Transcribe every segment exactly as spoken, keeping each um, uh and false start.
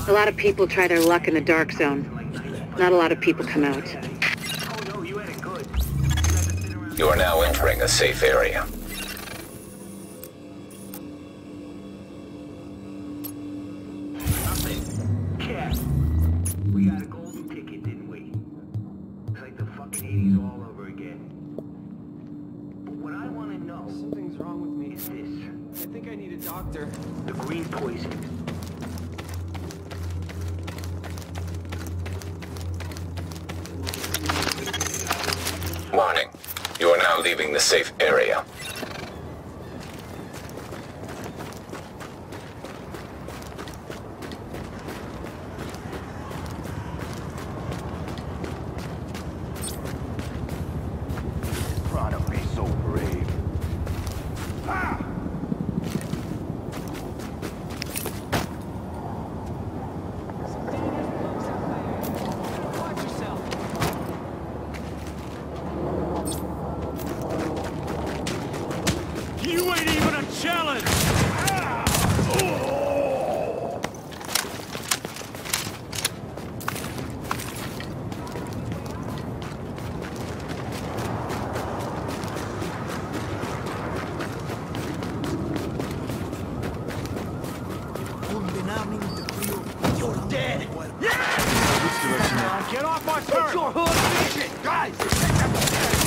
A lot of people try their luck in the dark zone. Not a lot of people come out. You are now entering a safe area. We got a golden ticket, didn't we? It's like the fucking eighties all over again. But what I want to know... Something's wrong with me. ...is this. I think I need a doctor. The green poison. Warning. You are now leaving the safe area. You ain't even a challenge! You're dead! Yeah! Which direction now? Get off my turret! Your hood vision! Guys!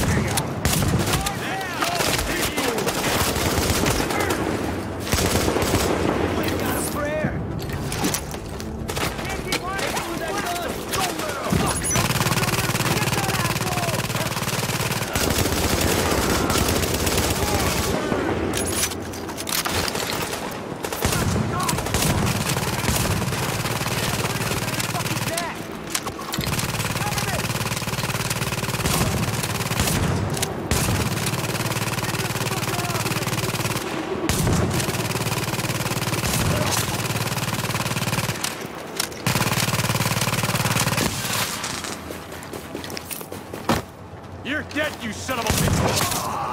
You're dead, you son of a bitch!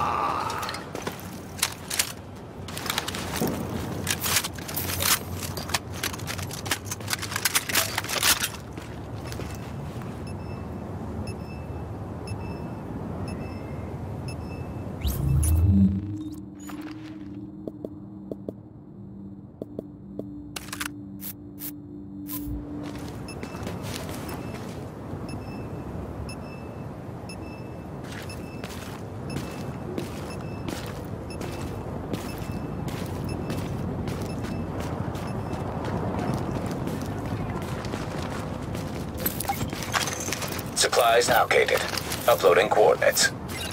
Supplies allocated. Uploading coordinates.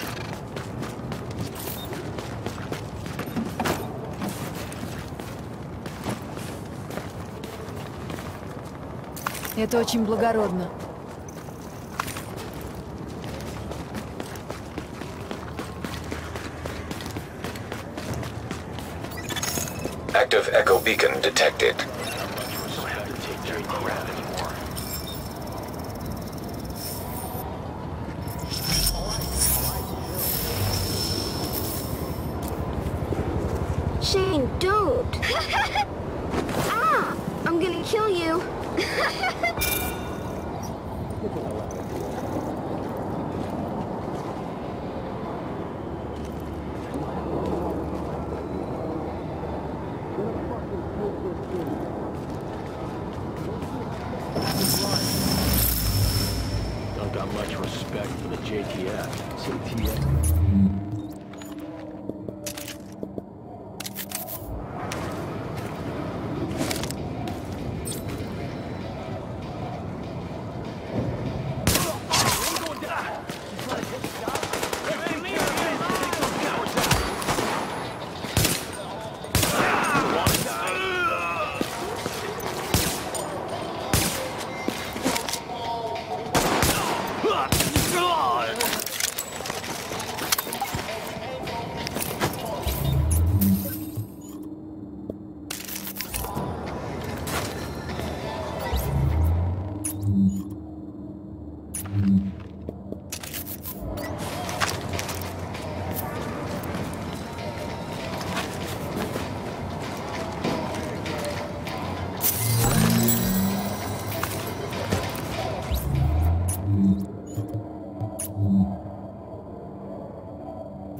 Это очень благородно. Active echo beacon detected. Shane, don't! Ah! I'm gonna kill you! Don't got much respect for the J T F. J T F.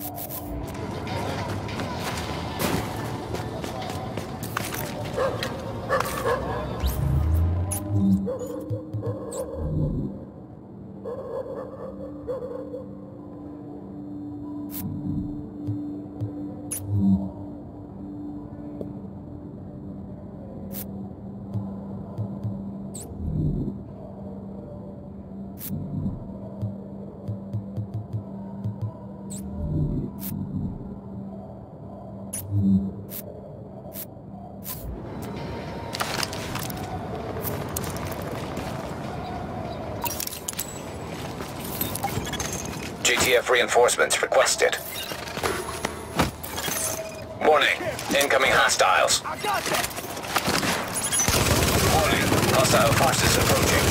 J T F reinforcements requested. Warning, incoming hostiles. Warning, hostile forces approaching.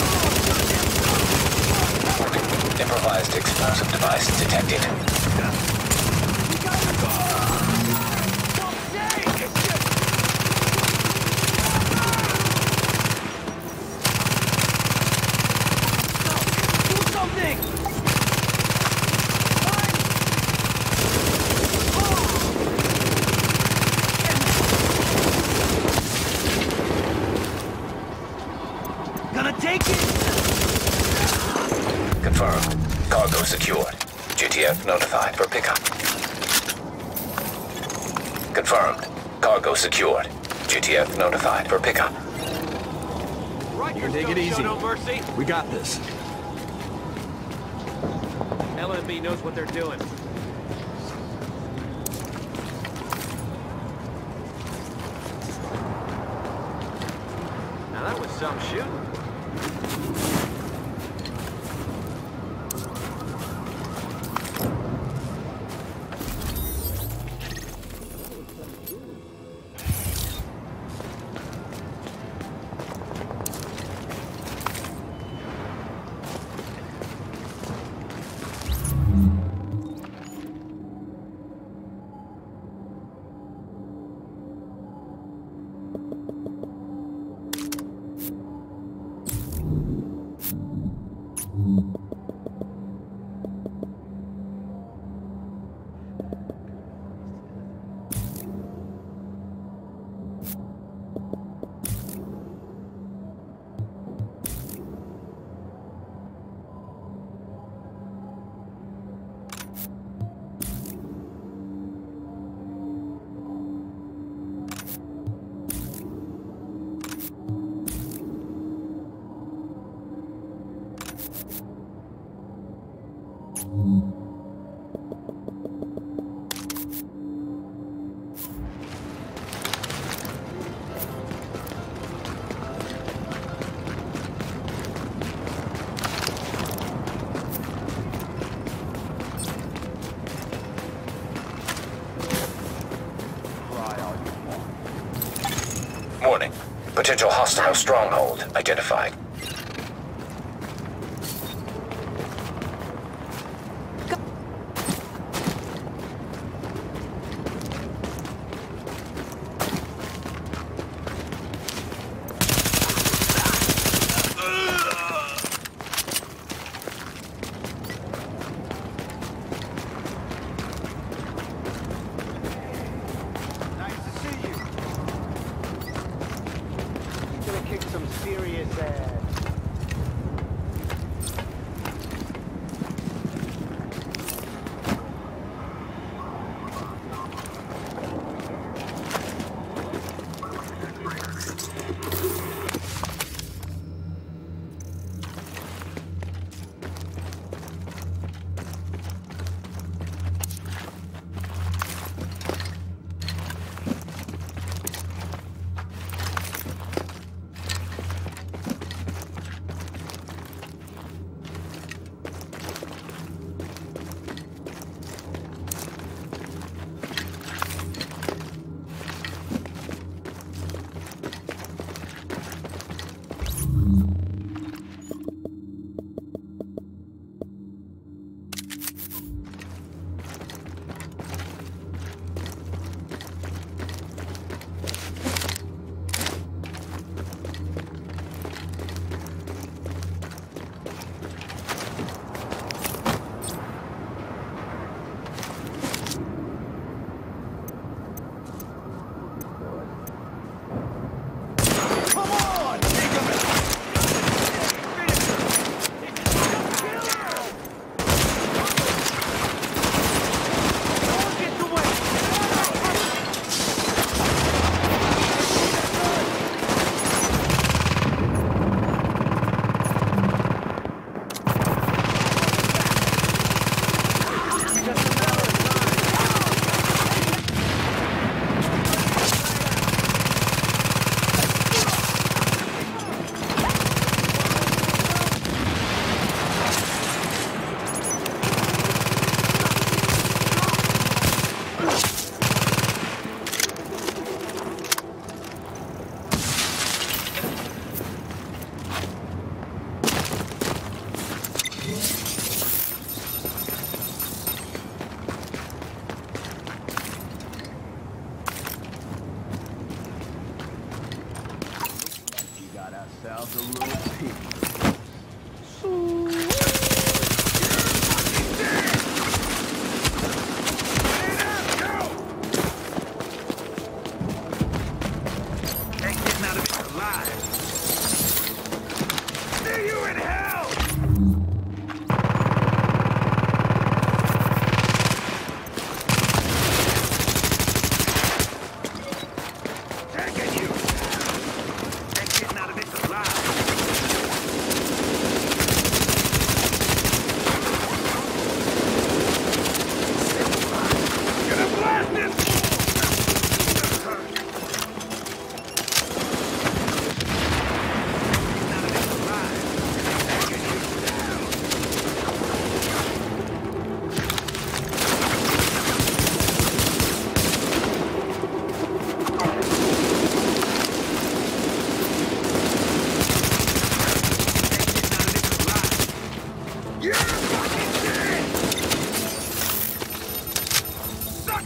Warning, improvised explosive device detected. Confirmed. Cargo secured. J T F notified for pickup. Confirmed. Cargo secured. J T F notified for pickup. Rikers Take it don't easy. show no mercy. We got this. L M B knows what they're doing. Now that was some shooting. Warning. Potential hostile stronghold identified. Nice to see you. Gonna kick some serious ass.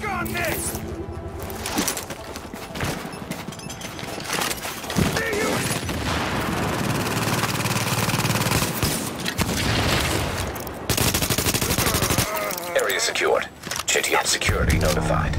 Work on this! Area secured. J T F security notified.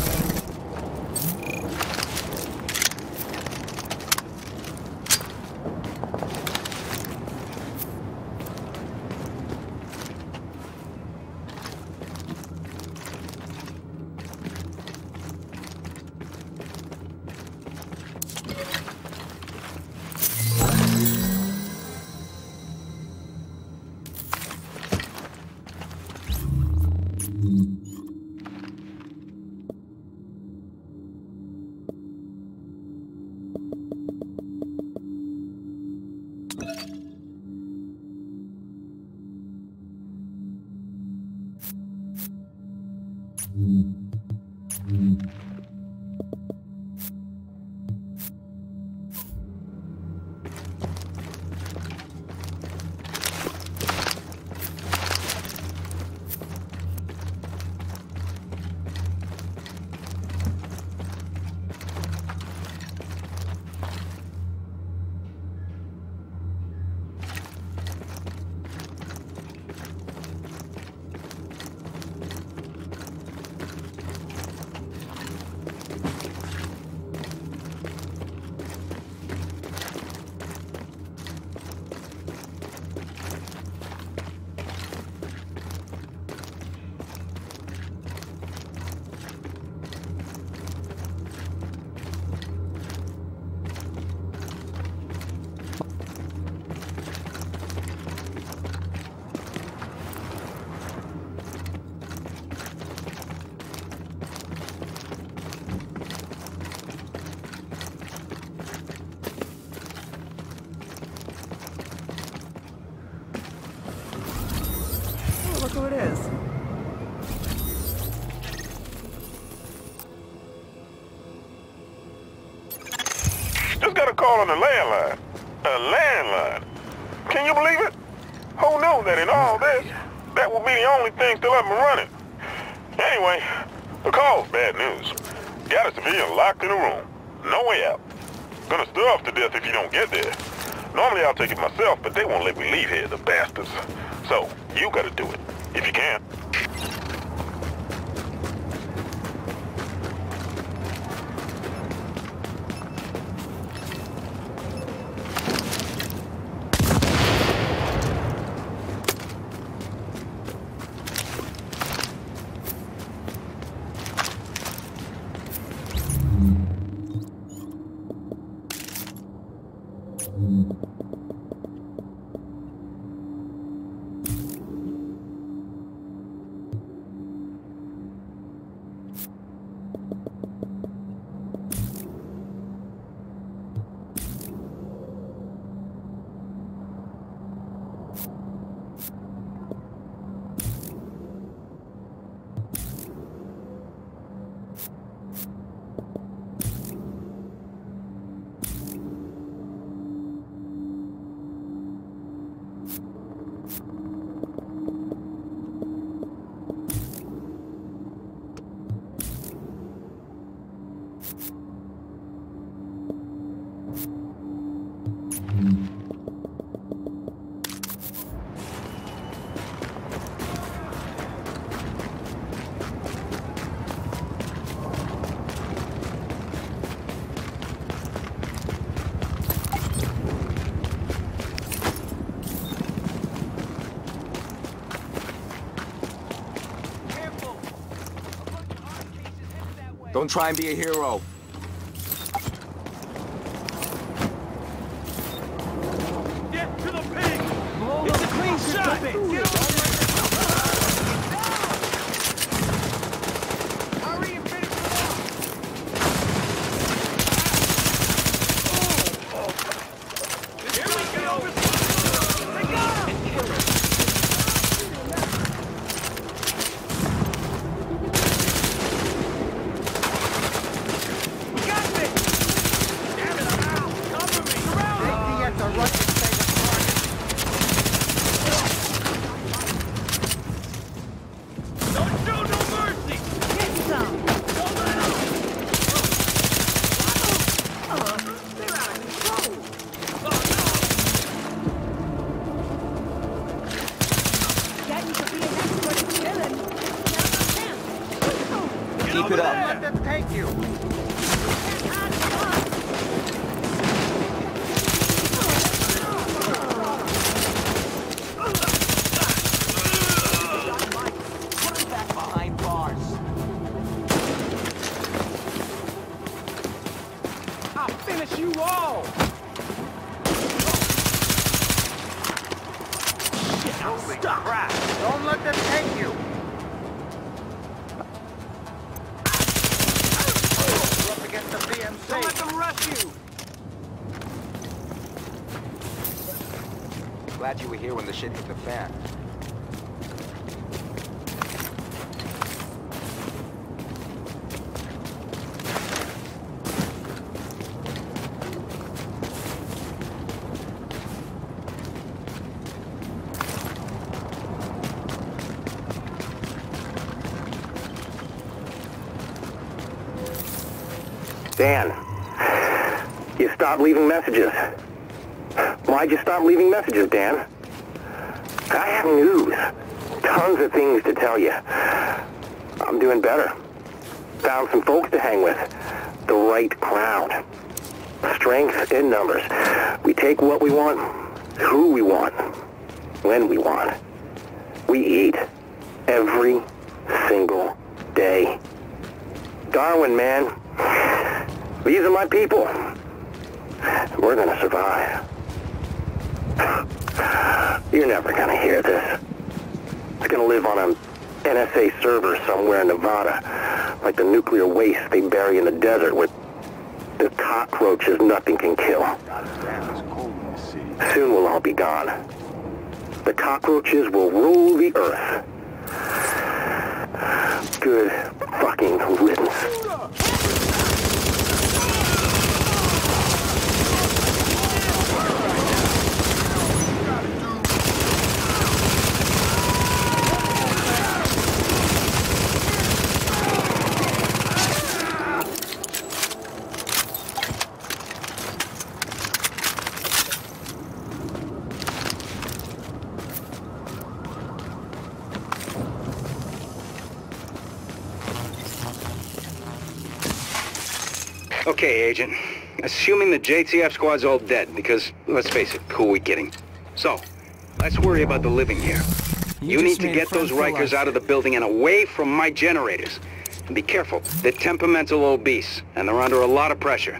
Look who it is. Just got a call on the landline. A landline. Can you believe it? Who knew that in all this, that would be the only thing still up and running? Anyway, the call's bad news. Got a civilian locked in a room. No way out. Gonna starve to death if you don't get there. Normally I'll take it myself, but they won't let me leave here, the bastards. So, you gotta do it, if you can. Don't try and be a hero. Get to the pig! It's a clean shot! Get over there! Hurry and finish it off! Here we go! They got him! Keep it up. Let them take you. Put him back behind bars. I'll finish you all. Shit, I'm Holy stuck. crap. Don't let them take you. You're up against the B M C. Don't let them rush you. Glad you were here when the shit hit the fan. Dan, you stopped leaving messages. Why'd you stop leaving messages, Dan? I have news. Tons of things to tell you. I'm doing better. Found some folks to hang with. The right crowd. Strength in numbers. We take what we want, who we want, when we want. We eat every single day. Darwin, man. These are my people. We're gonna survive. You're never gonna hear this. It's gonna live on an N S A server somewhere in Nevada, like the nuclear waste they bury in the desert with the cockroaches nothing can kill. Soon we'll all be gone. The cockroaches will rule the earth. Good fucking riddance. Okay, Agent. Assuming the J T F squad's all dead, because, let's face it, who are we kidding? So, let's worry about the living here. You, you need to get those Rikers out of the building and away from my generators. And be careful, they're temperamental obese, and they're under a lot of pressure.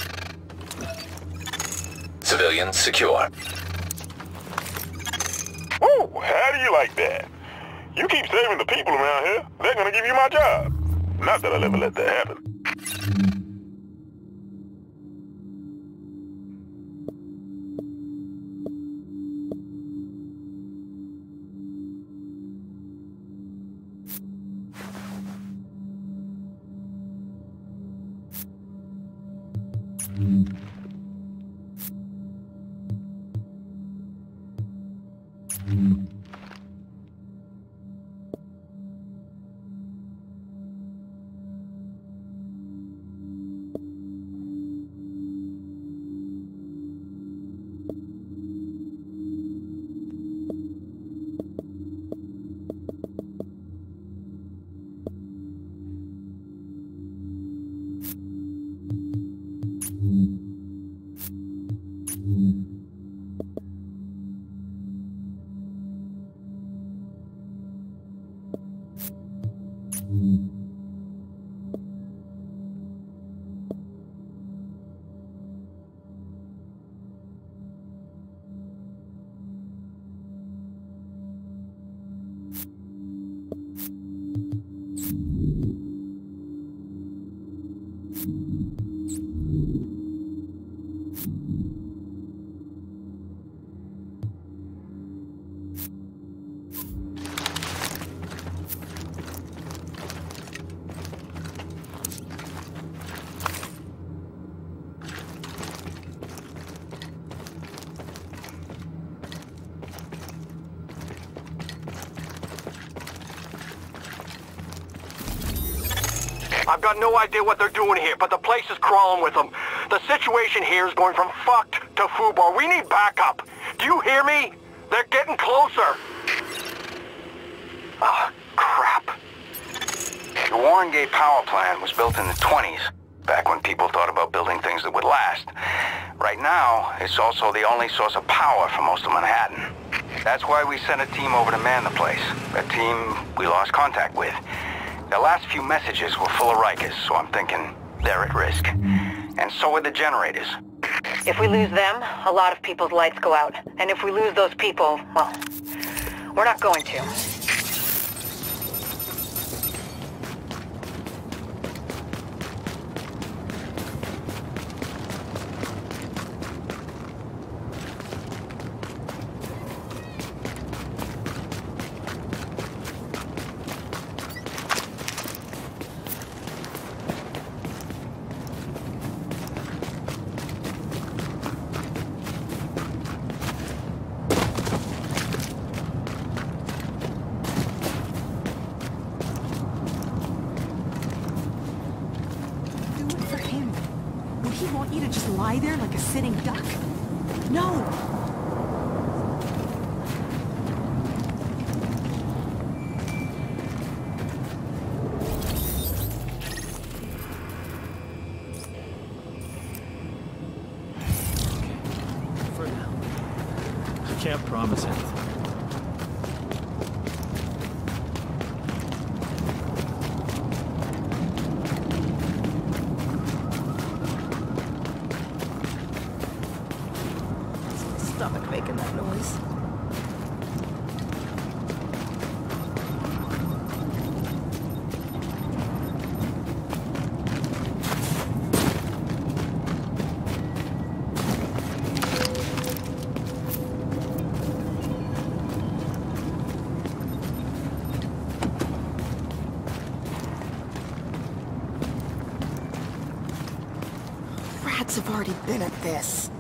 Civilians secure. Woo! How do you like that? You keep saving the people around here, they're gonna give you my job. Not that I'll ever let that happen. I've got no idea what they're doing here, but the place is crawling with them. The situation here is going from fucked to foobar. We need backup. Do you hear me? They're getting closer. Ah, crap. The Warren Gate power plant was built in the twenties, back when people thought about building things that would last. Right now, it's also the only source of power for most of Manhattan. That's why we sent a team over to man the place. A team we lost contact with. The last few messages were full of Rikers, so I'm thinking they're at risk. And so are the generators. If we lose them, a lot of people's lights go out. And if we lose those people, well, we're not going to. Lie there like a sitting duck? No! For now. I can't promise anything. Stomach making that noise. Rats have already been at this.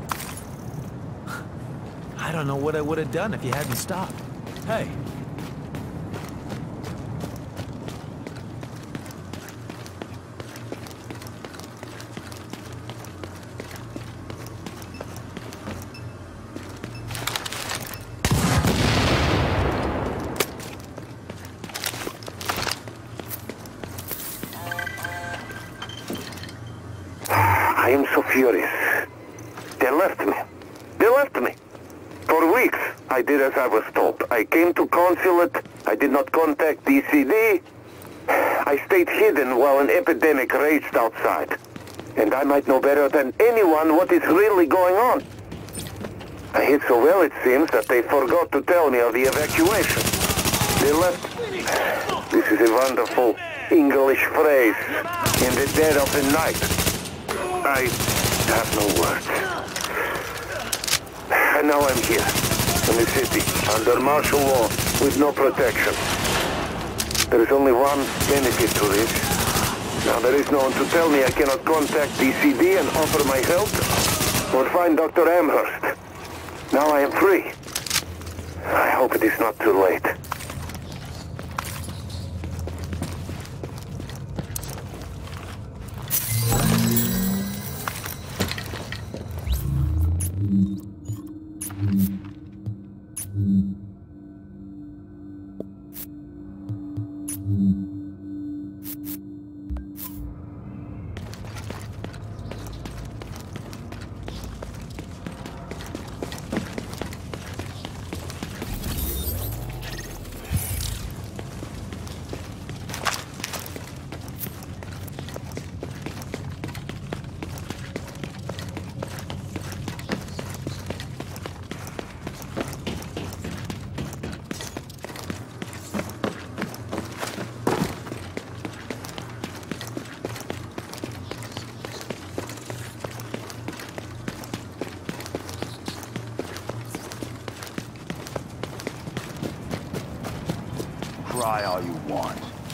I don't know what I would have done if you hadn't stopped. Hey. I am so furious. They left me. They left me. For weeks, I did as I was told. I came to consulate. I did not contact D C D. I stayed hidden while an epidemic raged outside. And I might know better than anyone what is really going on. I hid so well, it seems, that they forgot to tell me of the evacuation. They left... This is a wonderful English phrase. In the dead of the night. I have no words. And now I'm here, in the city, under martial law, with no protection. There is only one benefit to this. Now there is no one to tell me I cannot contact D C D and offer my help, or find Doctor Amherst. Now I am free. I hope it is not too late. Cry all you want.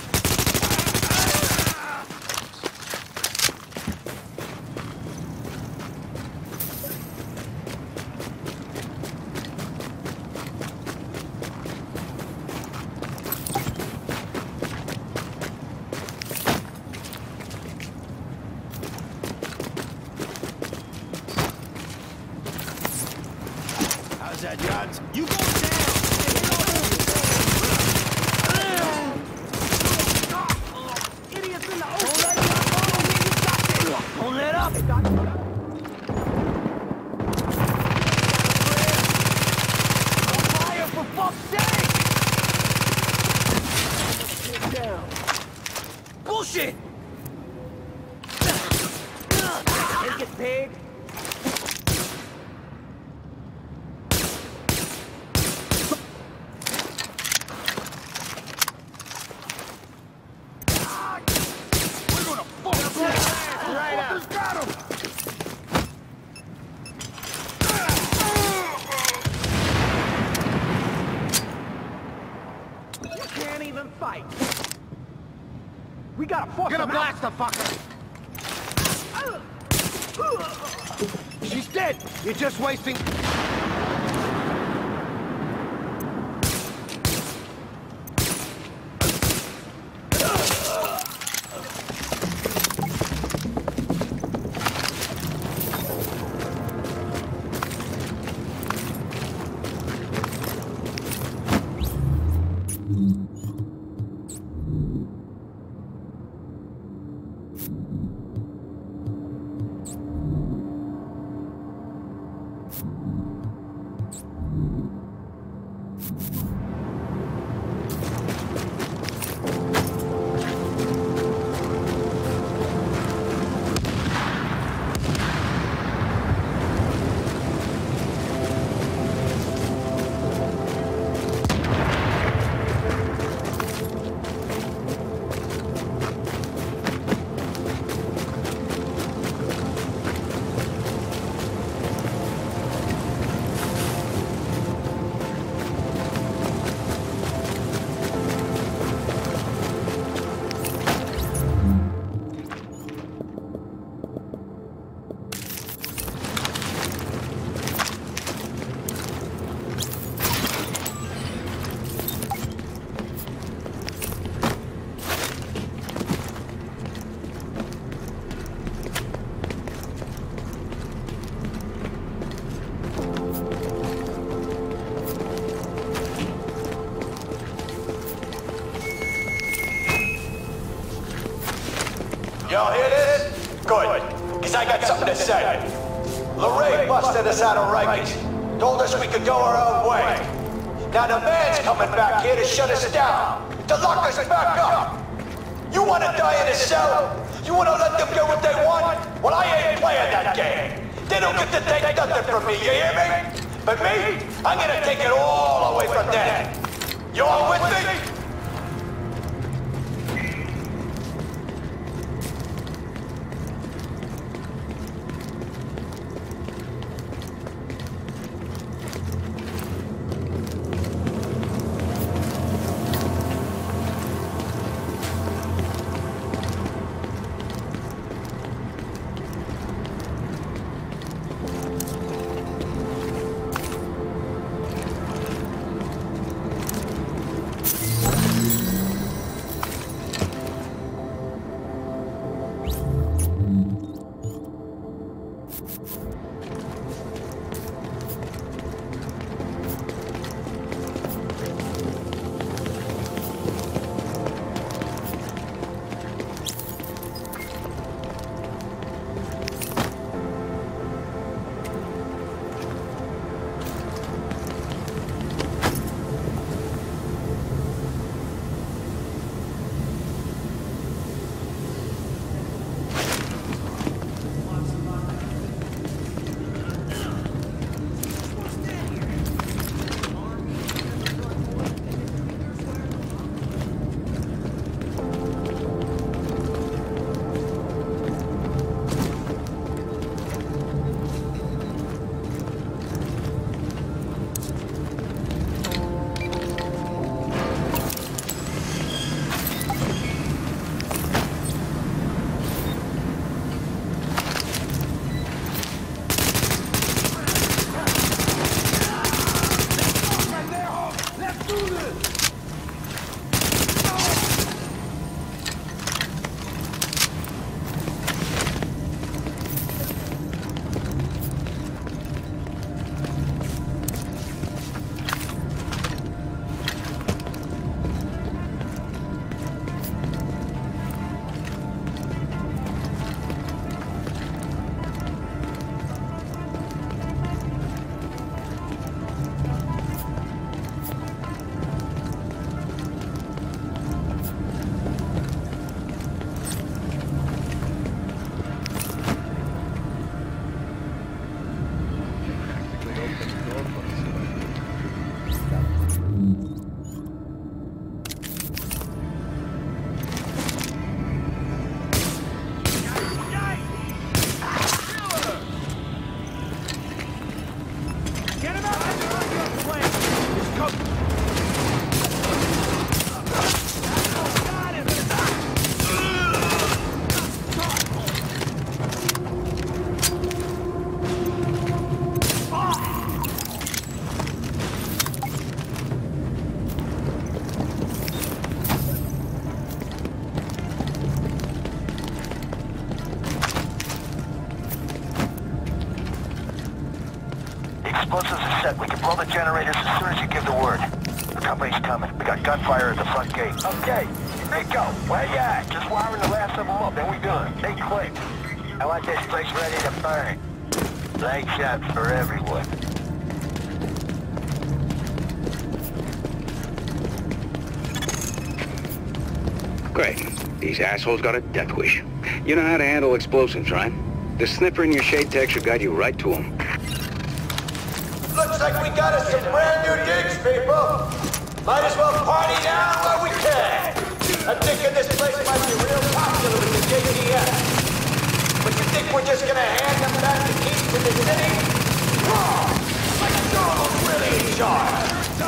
How's that, Johns? You go down! Fire, for fuck's sake! Get down. Bullshit! Take it, pig! We gotta force Gonna him blast the fucker! She's dead! You're just wasting... Y'all hear this? Good, because I got something to say. Lorraine busted us out of Rikers. Told us we could go our own way. Now the man's coming back here to shut us down, to lock us back up. You want to die in a cell? You want to let them get what they want? Well, I ain't playing that game. They don't get to take nothing from me, you hear me? But me, I'm gonna take it all away from them. You all with me? Explosives are set. We can blow the generators as soon as you give the word. The company's coming. We got gunfire at the front gate. Okay, Rico, where you at? Just wiring the last of them up, then we done. Stay quick. I want this place ready to burn. Light shots for everyone. Great. These assholes got a death wish. You know how to handle explosives, right? The sniffer in your shade tech should guide you right to them. Looks like we got us some brand new digs, people. Might as well party now while we can. I'm thinking this place might be real popular with the J T F. But you think we're just gonna hand them back the keys to the city? Wrong! Like Donald's really in charge.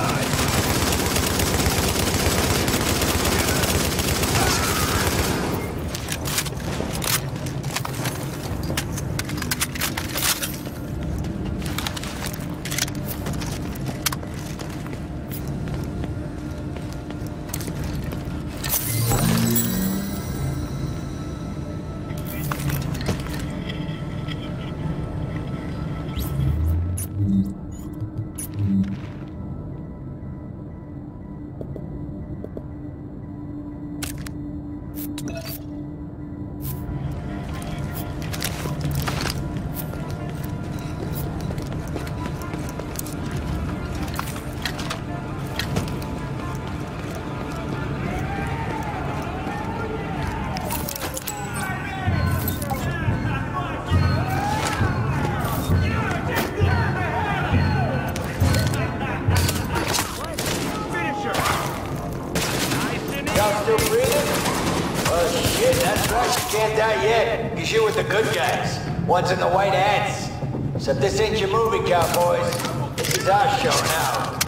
You with the good guys. One's in the white hats. Except this ain't your movie, cowboys. This is our show now.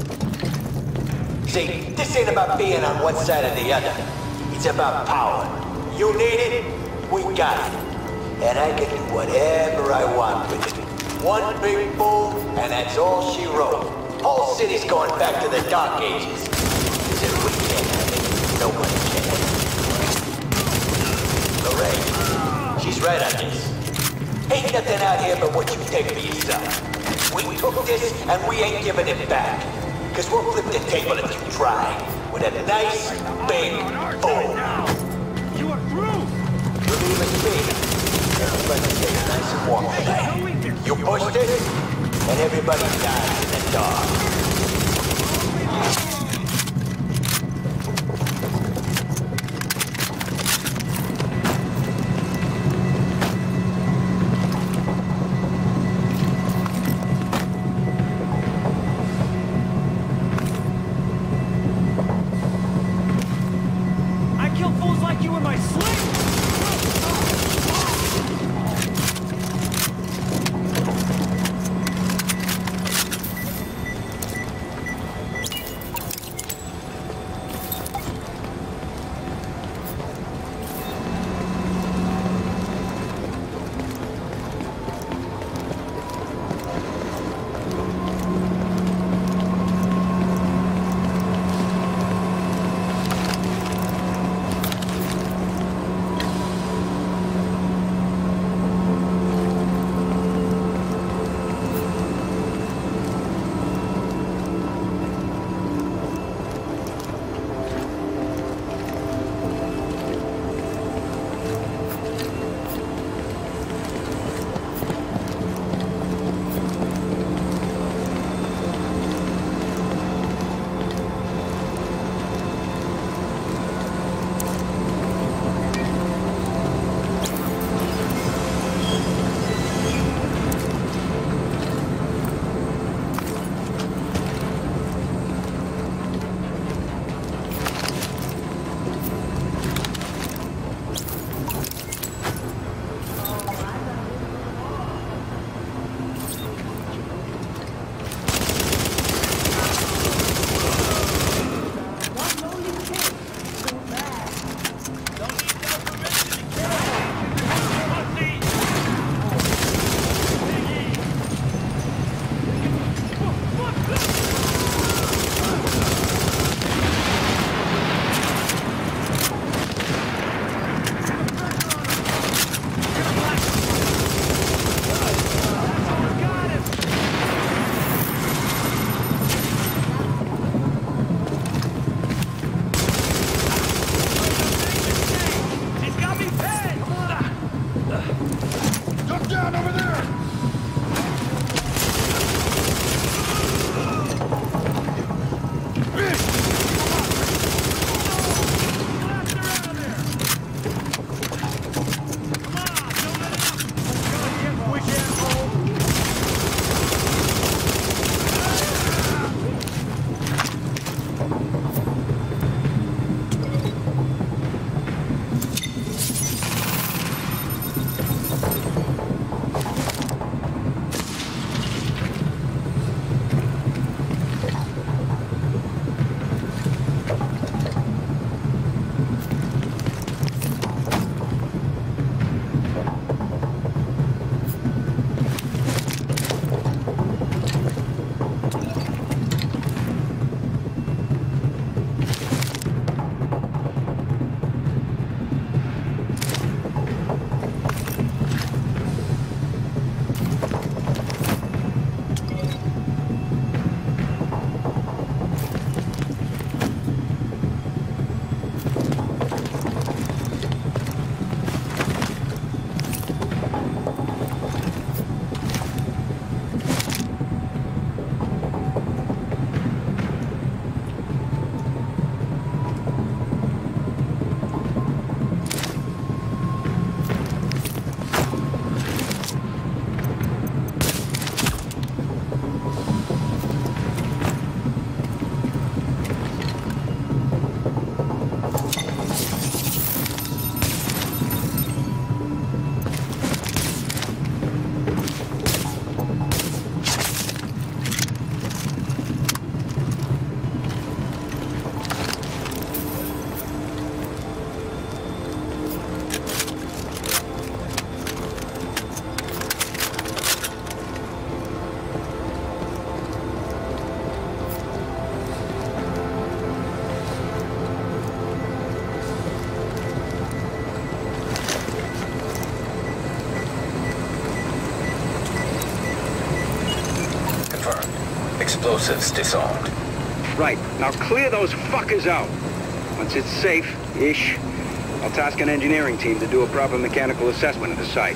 See, this ain't about being on one side or the other. It's about power. You need it, we got it. And I can do whatever I want with it. One big move, and that's all she wrote. Whole city's going back to the Dark Ages. Because if we can't have it, no one can. Lorraine. She's right on this. Ain't nothing out here but what you take for yourself. We took this and we ain't giving it back. Cause we'll flip the table if you try. With a nice, big boom. You are through! Believe in me. Everybody stays nice and warm tonight. You push this, and everybody dies in the dark. Explosives disarmed. Right. Now clear those fuckers out. Once it's safe-ish, I'll task an engineering team to do a proper mechanical assessment of the site.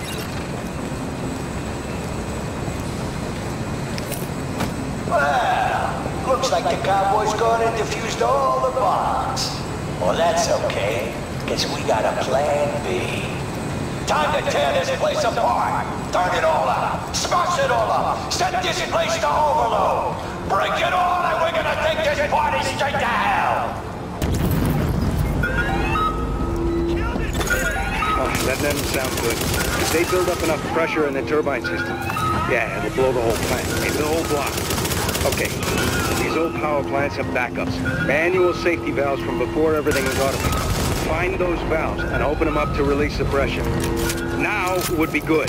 Well, looks like the cowboy's gone and defused all the bombs. Well, that's okay, because we got a plan B. Time to tear this place apart. Turn it all out. Smash it all up. Set this place to overload. Break it all and we're gonna take this party straight to hell. Oh, that doesn't sound good. If they build up enough pressure in the turbine system, yeah, it'll blow the whole plant, maybe the whole block. Okay, these old power plants have backups. Manual safety valves from before everything was automated. Find those valves and open them up to release the pressure. Now would be good.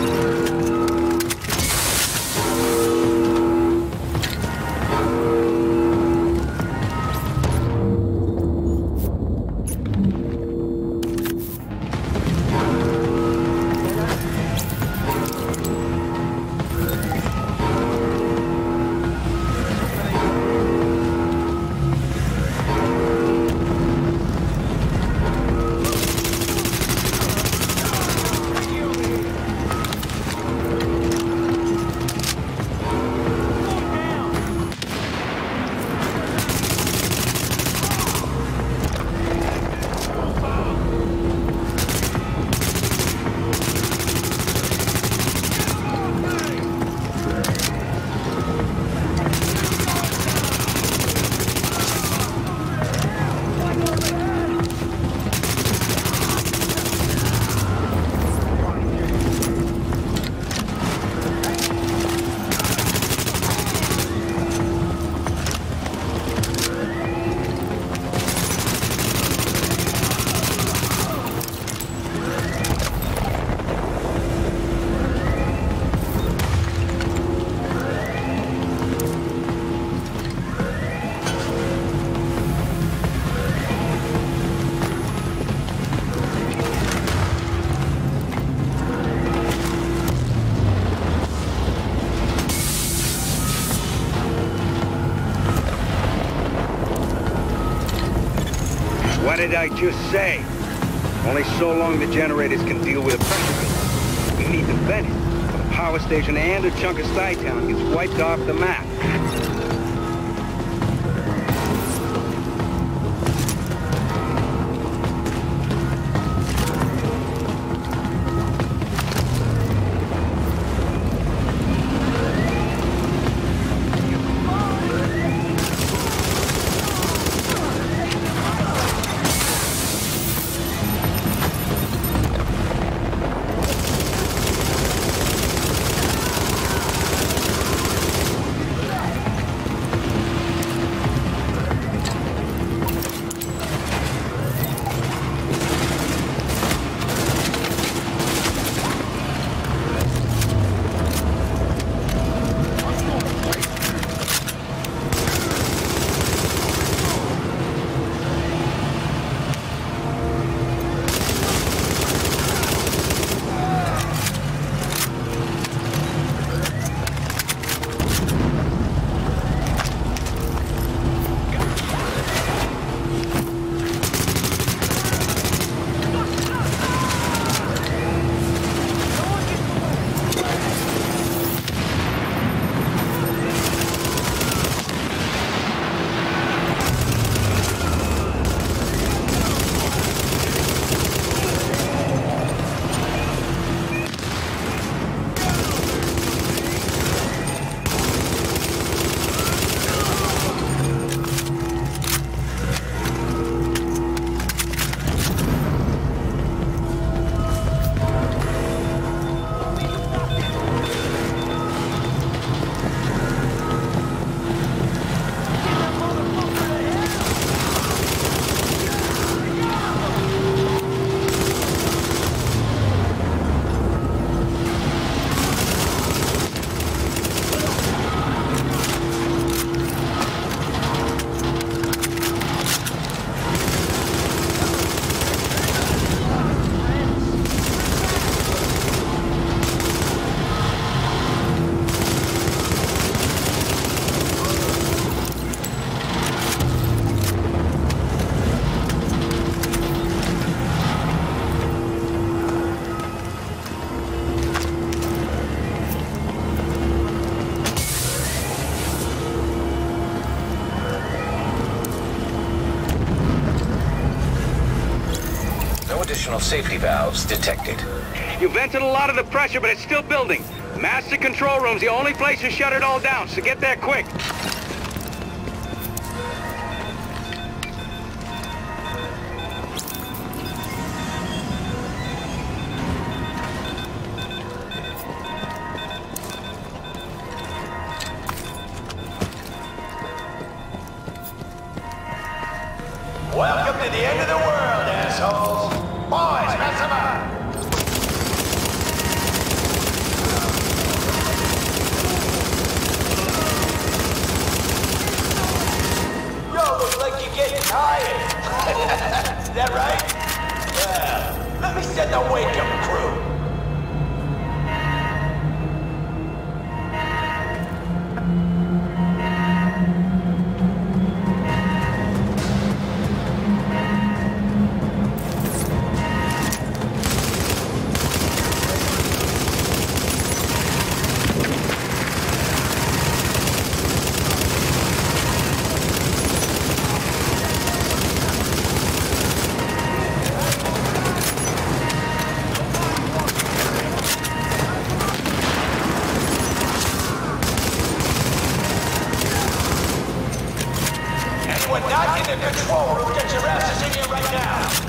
What did I just say? Only so long the generators can deal with a pressure gate. We need them vented. The power station and a chunk of Stuytown gets wiped off the map. Operational safety valves detected. You vented a lot of the pressure, but it's still building. Master control room's the only place to shut it all down, so get there quick. Welcome to the end of the world, assholes. Boys, mess them up. Yo, looks like you're getting tired. Is that right? Well, let me send the wake-up crew. We're not in the control room. Get your asses in here right now.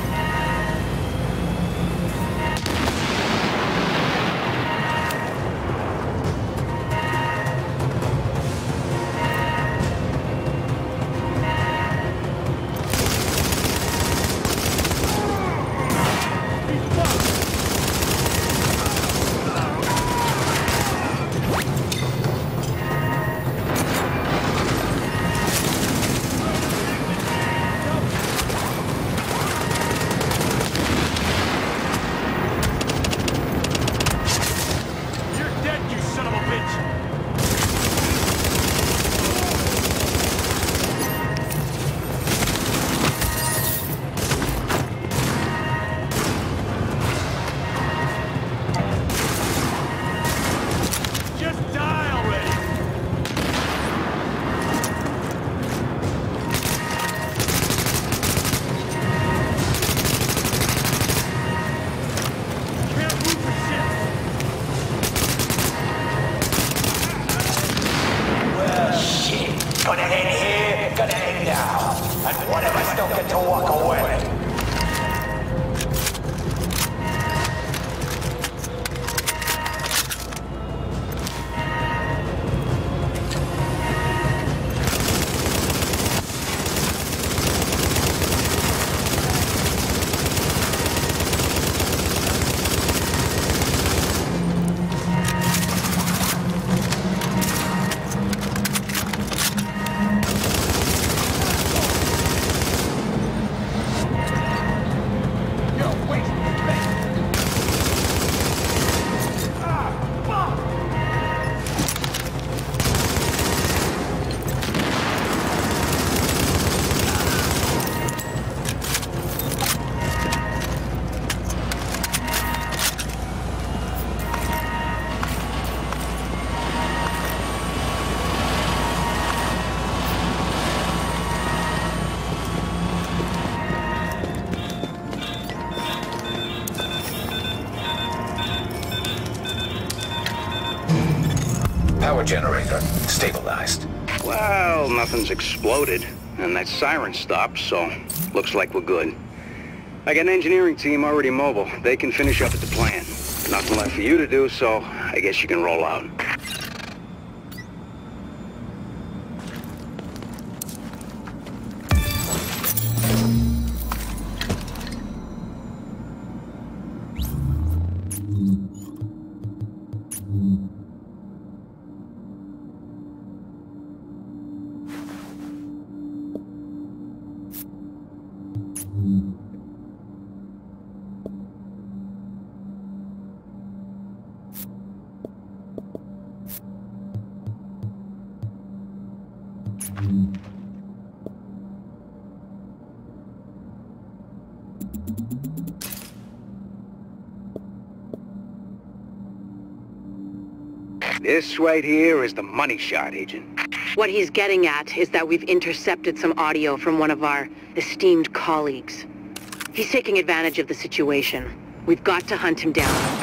Gonna end here, gonna end now. And one of us don't get to walk away. Power generator stabilized. Well, nothing's exploded, and that siren stopped, so looks like we're good. I got an engineering team already mobile. They can finish up at the plant. Nothing left for you to do, so I guess you can roll out. This right here is the money shot, Agent. What he's getting at is that we've intercepted some audio from one of our esteemed colleagues. He's taking advantage of the situation. We've got to hunt him down.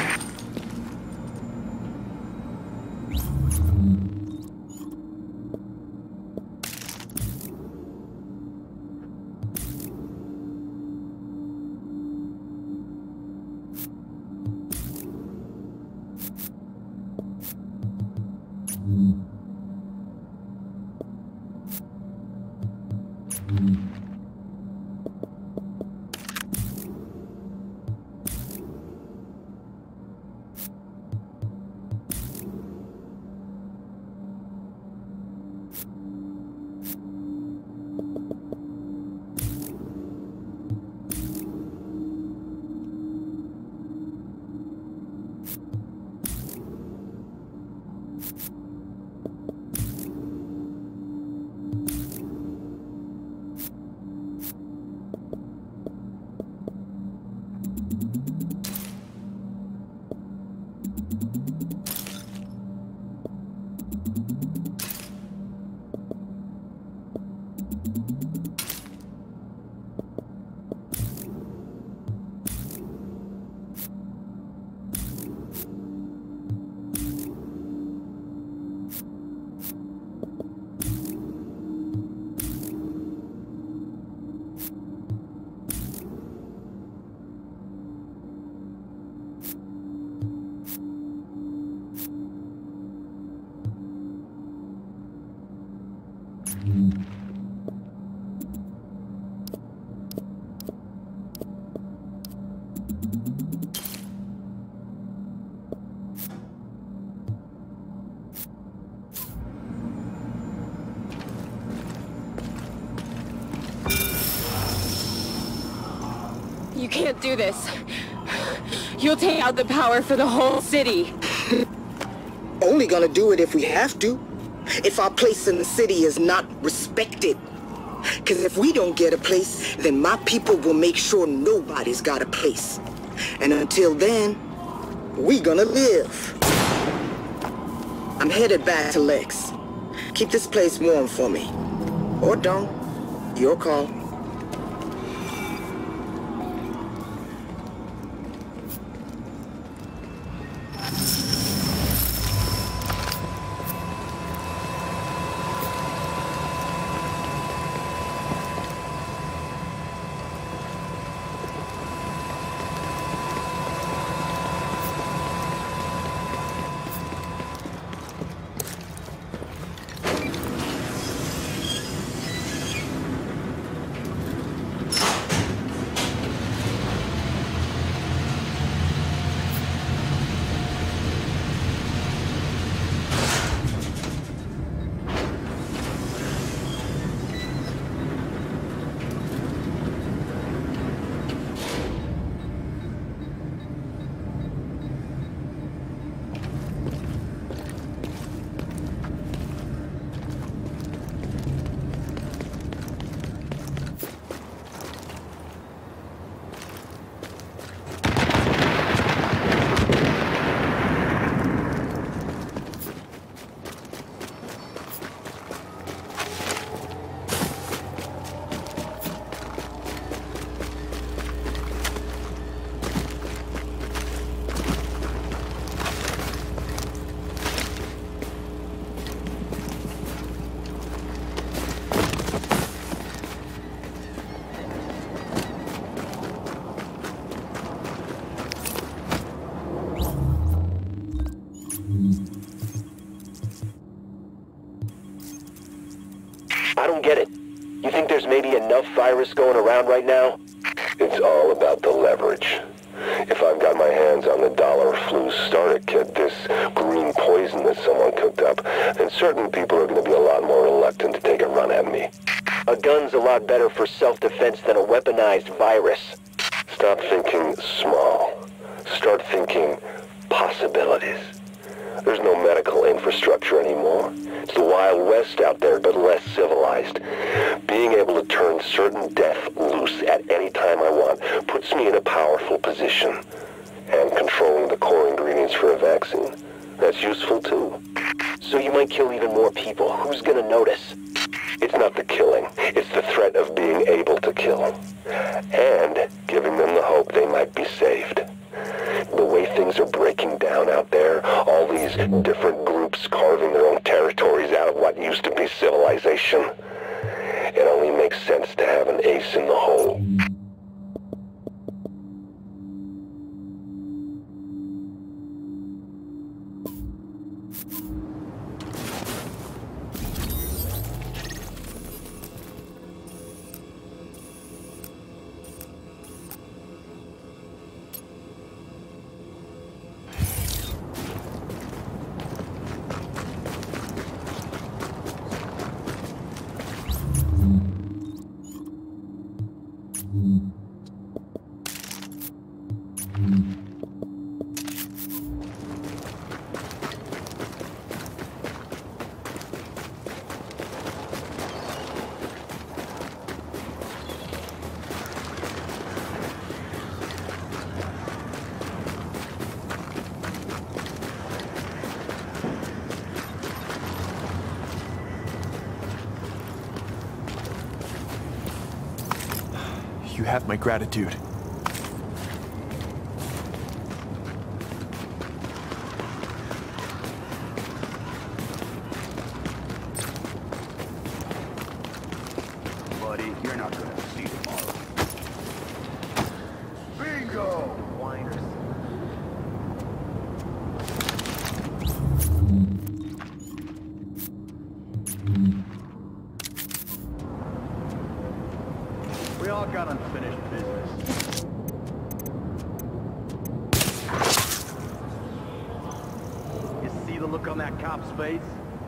You can't do this. You'll take out the power for the whole city. Only gonna do it if we have to. If our place in the city is not respected. Because if we don't get a place, then my people will make sure nobody's got a place. And until then, we gonna live. I'm headed back to Lex. Keep this place warm for me. Or don't. Your call. I don't get it. You think there's maybe enough virus going around right now? It's all about the leverage. If I've got my hands on the dollar flu starter kit, this green poison that someone cooked up, then certain people are going to be a lot more reluctant to take a run at me. A gun's a lot better for self-defense than a weaponized virus. Stop thinking small. Start thinking possibilities. There's no medical infrastructure anymore. It's the Wild West out there, but less civilized. Being able to turn certain death loose at any time I want puts me in a powerful position. And controlling the core ingredients for a vaccine, that's useful too. So you might kill even more people. Who's gonna notice? It's not the killing, it's the threat of being able to kill. And giving them the hope they might be saved. The way things are breaking down out there, all these different groups carving their own territories out of what used to be civilization, it only makes sense to have an ace in the hole. You have my gratitude. Buddy, you're not gonna see tomorrow. Bingo! Whiners. We all got unfinished business. You see the look on that cop's face?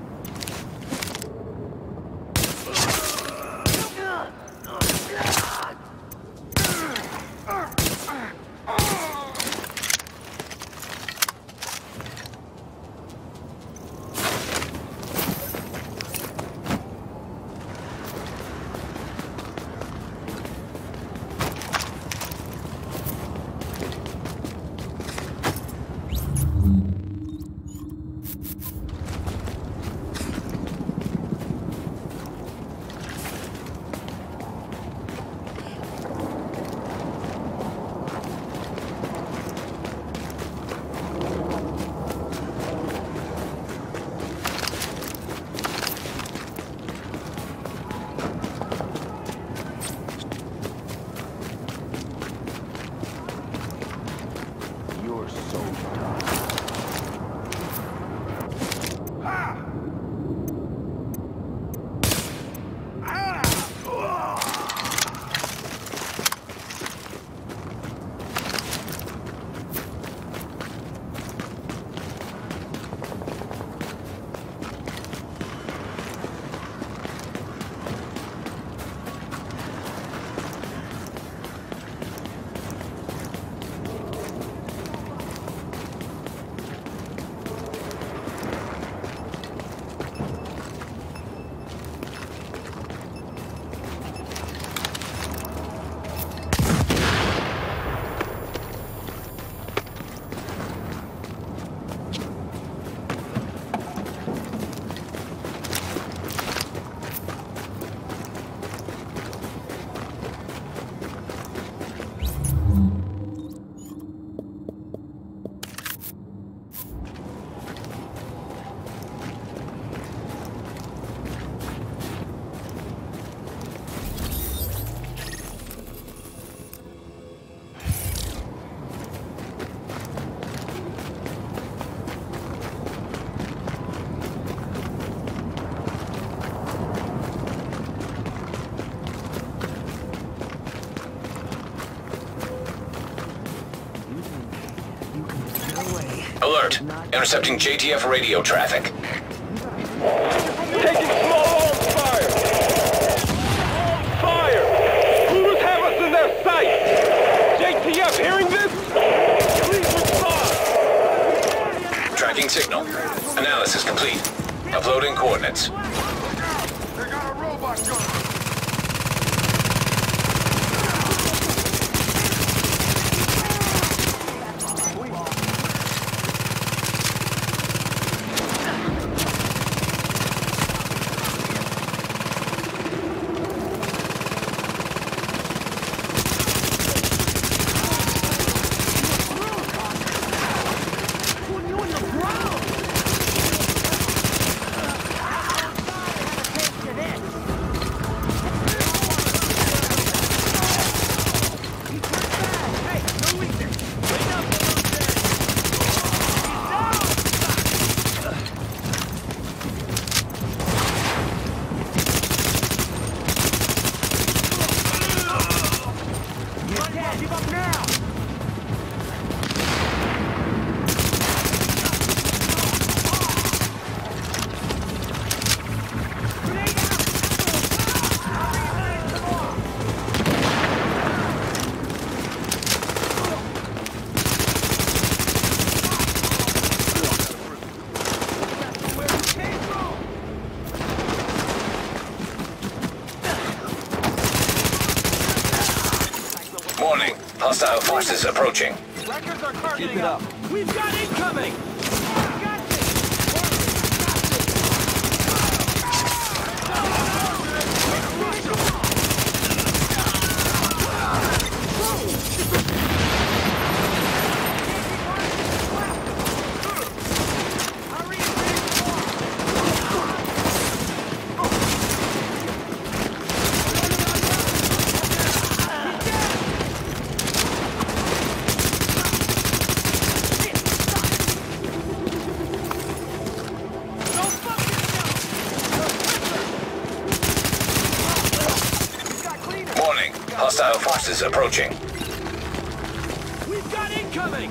Alert! Intercepting J T F radio traffic. Taking small arms fire! Arms fire! Hooters have us in their sight! J T F hearing this? Please respond! Tracking signal. Analysis complete. Uploading coordinates. They got a robot gun! forces approaching. Records are targeting up. We've got incoming! Hostile forces approaching. We've got incoming!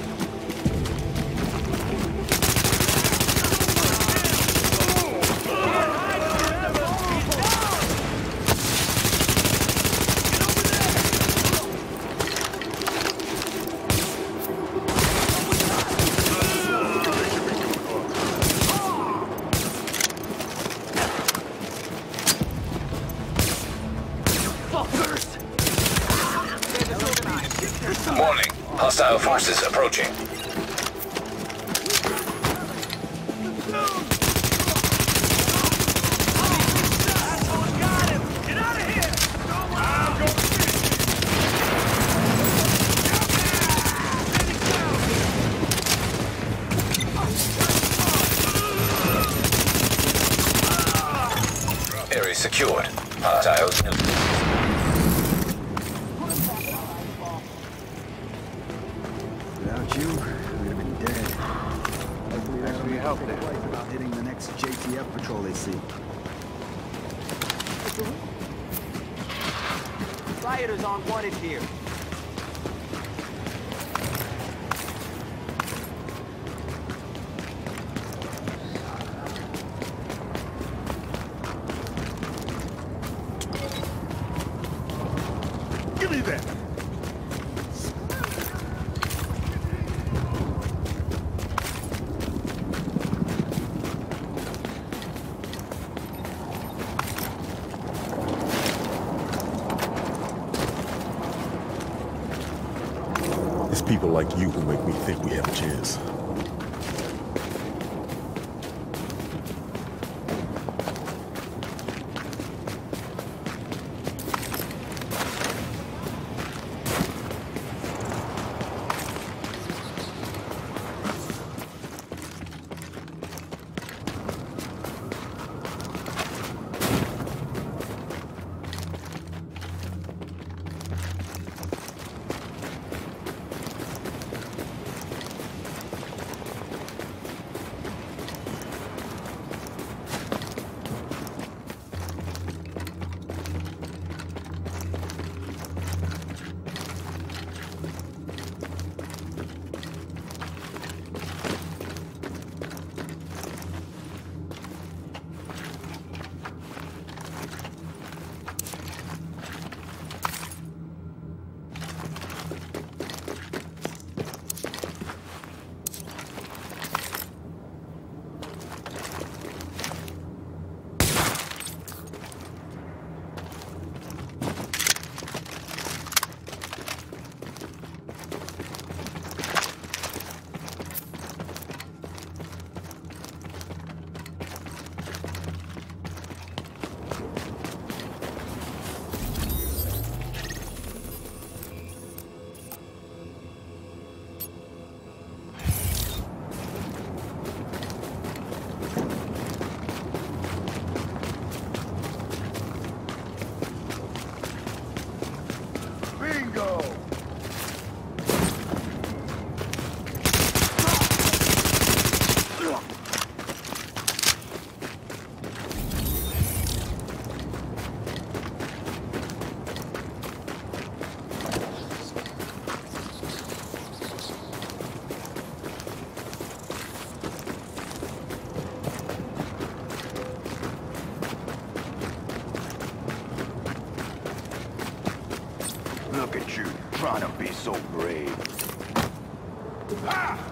Warning, hostile forces approaching. Area secured. Hostiles. Without you, we'd have been dead. Hopefully that'll be helpful about hitting the next J T F patrol they see. Rioters on wanted here. Give me that! It's people like you who make me think we have a chance. Look at you, trying to be so brave. Ah!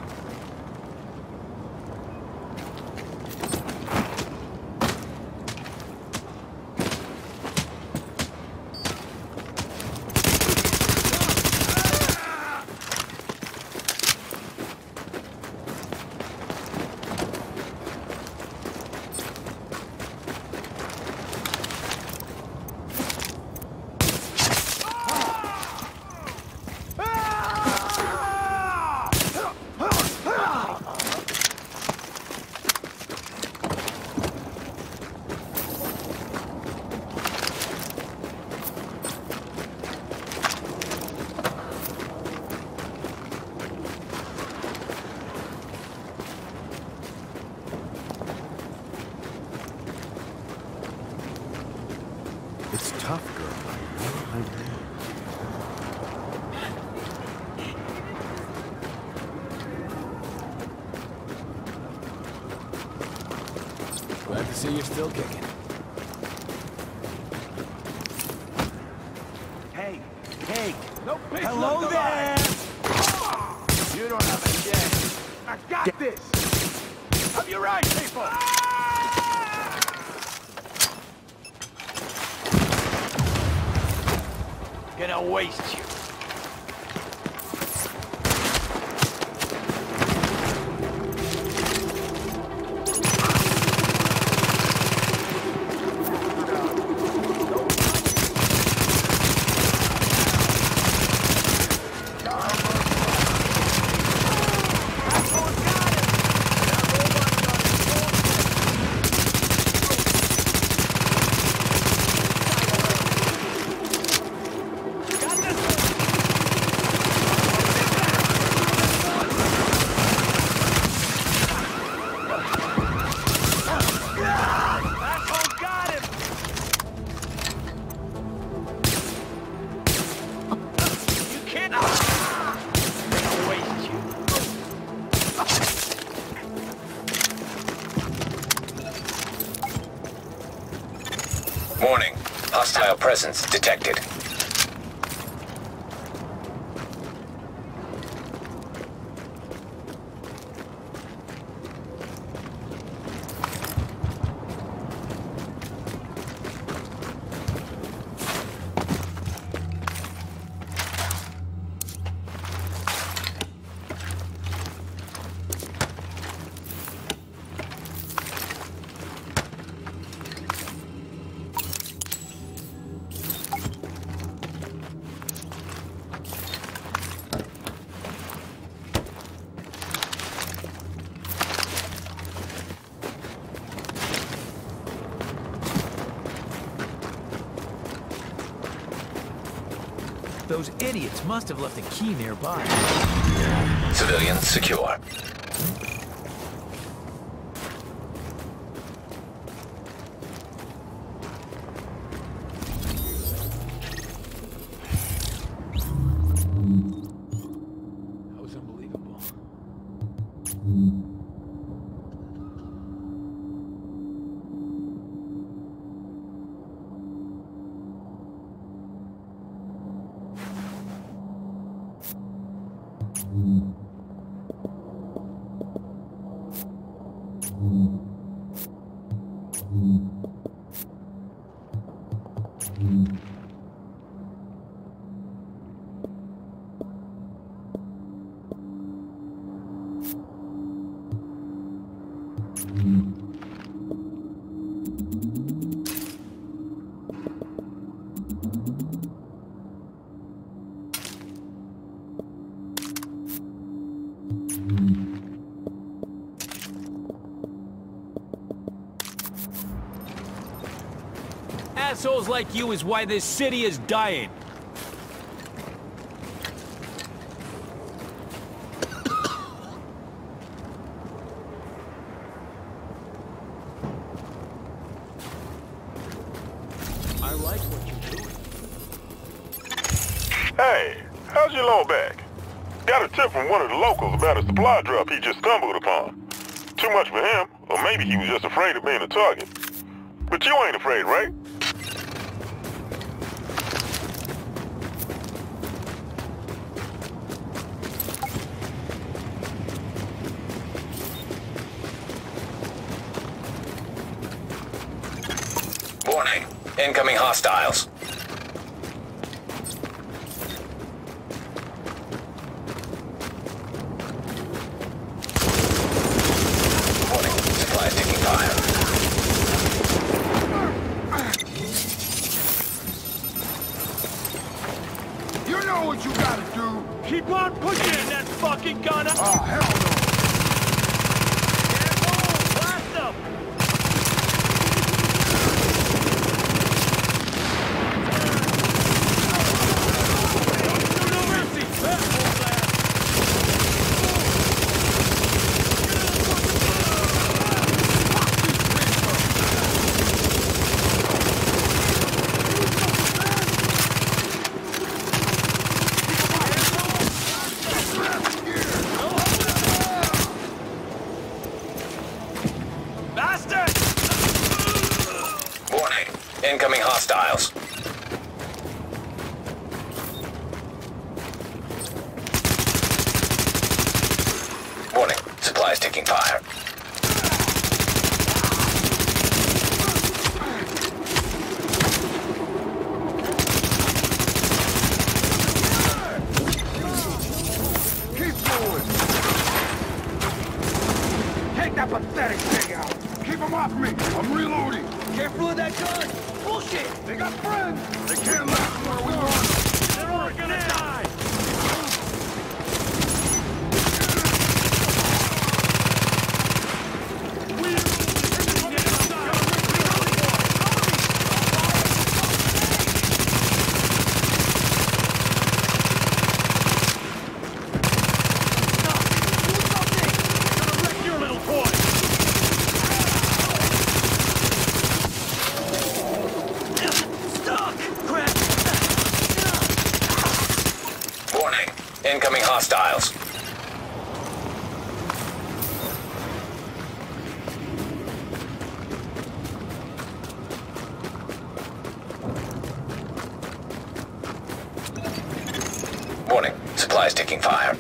tough girl. Glad to see you're still kicking. Hey, hey. No peace Hello left there. alive. You don't have a chance. I got this. Have you right, people? Gonna waste you. Warning. Hostile presence detected. Those idiots must have left a key nearby. Civilians secure. That was unbelievable. Assholes like you is why this city is dying. I like what you're doing. Hey, how's your low back? Got a tip from one of the locals about a supply drop he just stumbled upon. Too much for him, or maybe he was just afraid of being a target. But you ain't afraid, right? Warning. Incoming hostiles. Warning. Supplies taking fire. You know what you gotta do. Keep on pushing that fucking gun up. Oh, hell no. Careful! Blast them! No mercy! hostiles. Warning, supplies taking fire. That pathetic thing out! Keep him off me! I'm reloading! Careful with that gun! Bullshit! They got friends! They can't last where we want them! They're all gonna die! Incoming hostiles. Warning, supplies taking fire.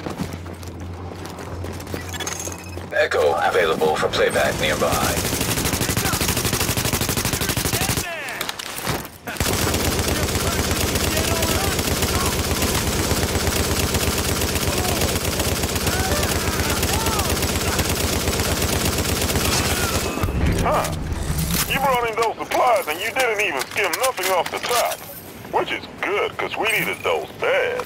Echo available for playback nearby. Huh. You brought in those supplies and you didn't even skim nothing off the top. Which is good, because we needed those bad.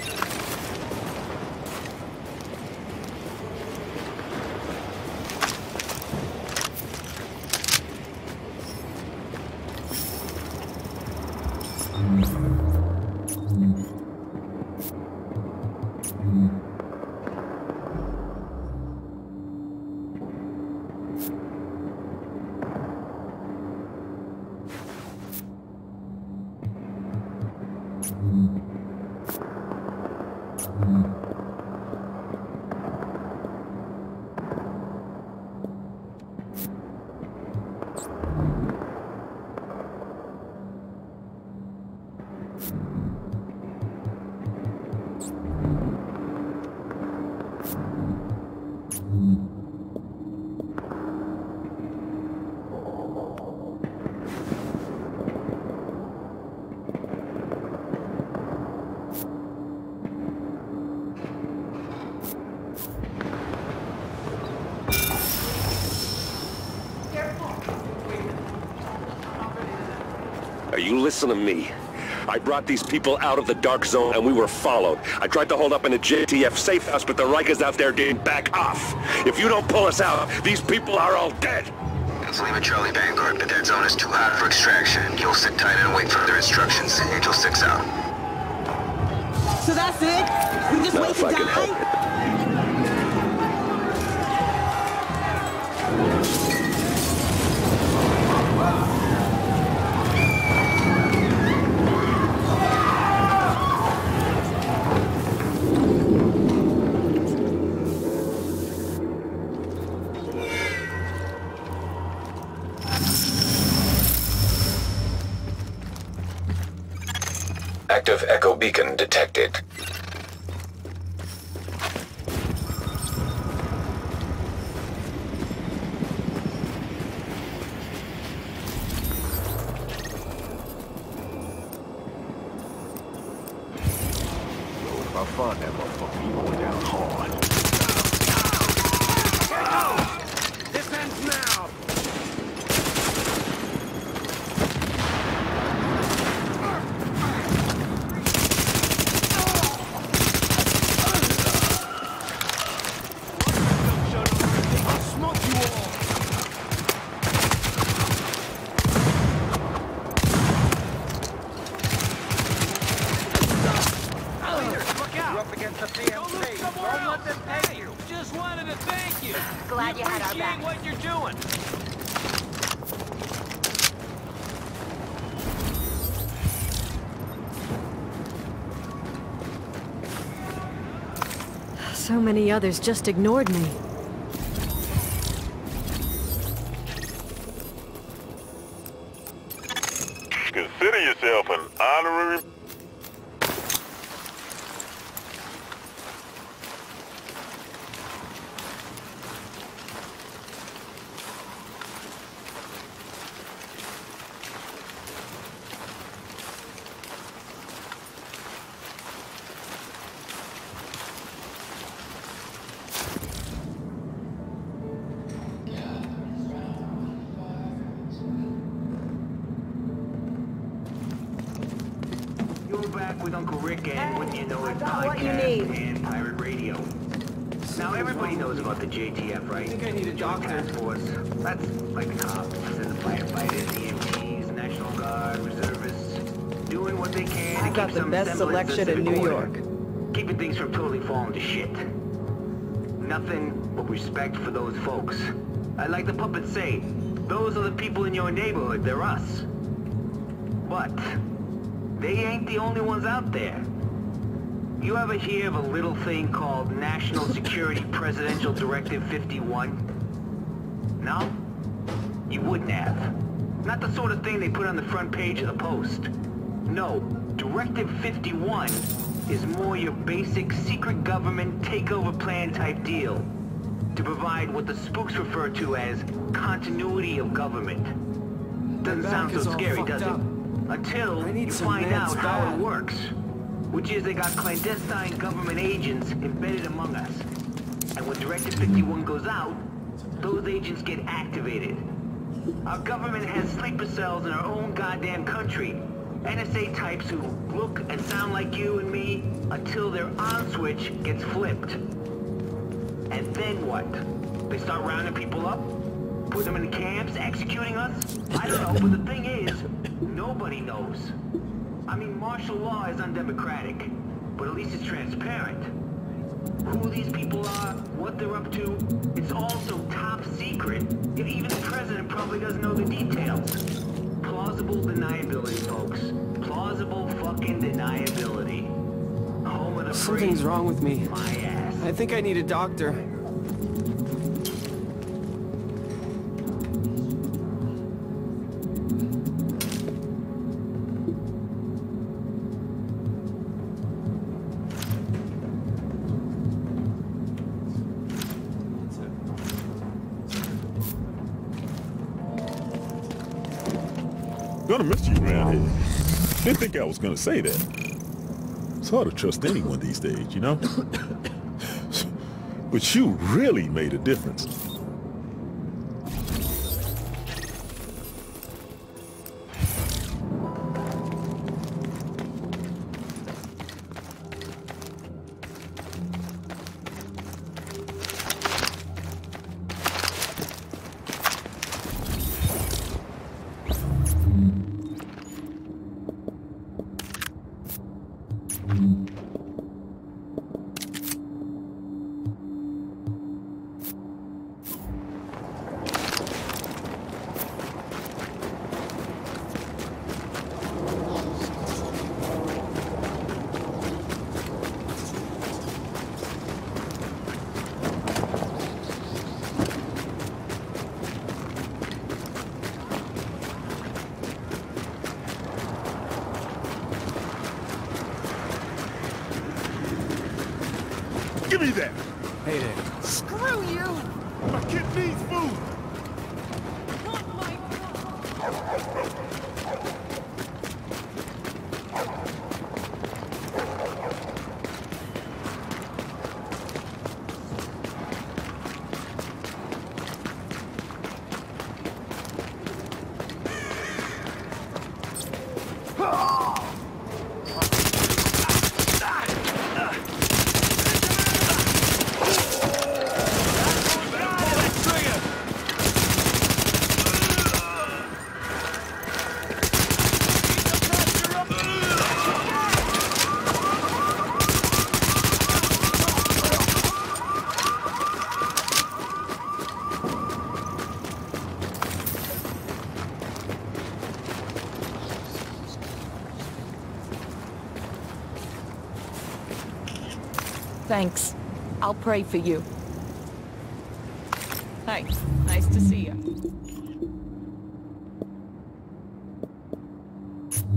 You listen to me. I brought these people out of the dark zone and we were followed. I tried to hold up in a J T F safe house, but the Rikers out there didn't back off. If you don't pull us out, these people are all dead. Let's leave it, Charlie Vanguard. The dead zone is too hot for extraction. You'll sit tight and wait for their instructions. Angel six out. So that's it? We just No, wait if I to can help die? it. Active Echo beacon detected. If I find that motherfucker, you going down hard. This ends now! Glad you had our back. What you're doing? So many others just ignored me. consider yourself an honorary... Back with Uncle Rick and Wouldn't You Know It what you podcast need. and pirate radio. Now everybody knows about the J T F, right? I think I need a doctor. Task Force. That's like the cops and the firefighters, E M Ts, National Guard, reservists, doing what they can to got keep the some best semblance of selection in civic New order. York. Keeping things from totally falling to shit. Nothing but respect for those folks. I like the puppets say, those are the people in your neighborhood, they're us. But they ain't the only ones out there. You ever hear of a little thing called National Security Presidential Directive fifty-one? No? You wouldn't have. Not the sort of thing they put on the front page of the Post. No, Directive fifty-one is more your basic secret government takeover plan type deal to provide what the spooks refer to as continuity of government. Doesn't sound so scary, does it? Until you find out how it works. Which is they got clandestine government agents embedded among us. And when Directive fifty-one goes out, those agents get activated. Our government has sleeper cells in our own goddamn country. N S A types who look and sound like you and me until their on switch gets flipped. And then what? They start rounding people up? Put them in camps, executing us? I don't know, but the thing is, nobody knows. I mean, martial law is undemocratic, but at least it's transparent. Who these people are, what they're up to, it's also top secret. Yet even the president probably doesn't know the details. Plausible deniability, folks. Plausible fucking deniability. Home of the free. Something's wrong with me. My ass. I think I need a doctor. Gonna miss you around here. Didn't think I was gonna say that. It's hard to trust anyone these days, you know? But you really made a difference. Give me that! Hey there. Screw you! My kid needs food! Thanks. I'll pray for you. Hi. Nice to see you.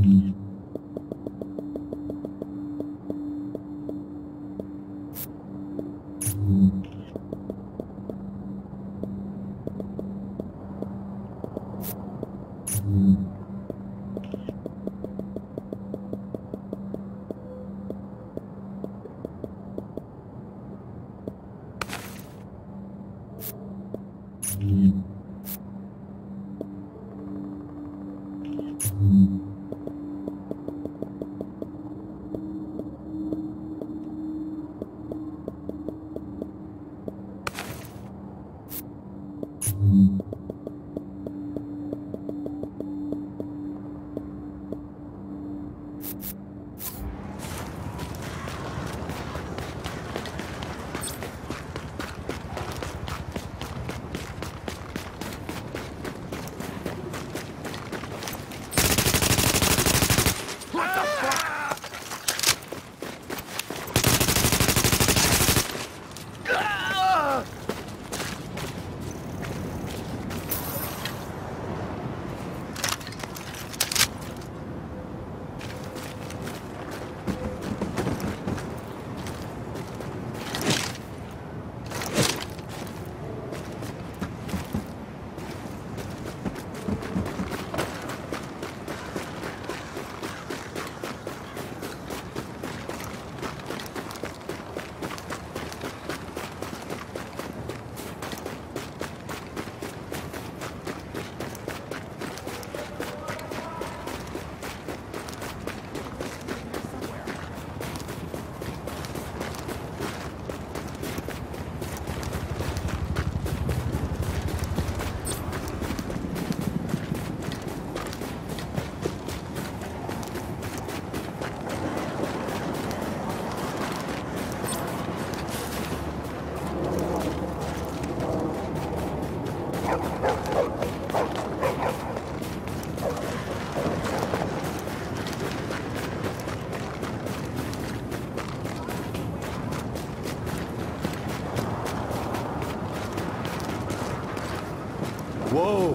Whoa!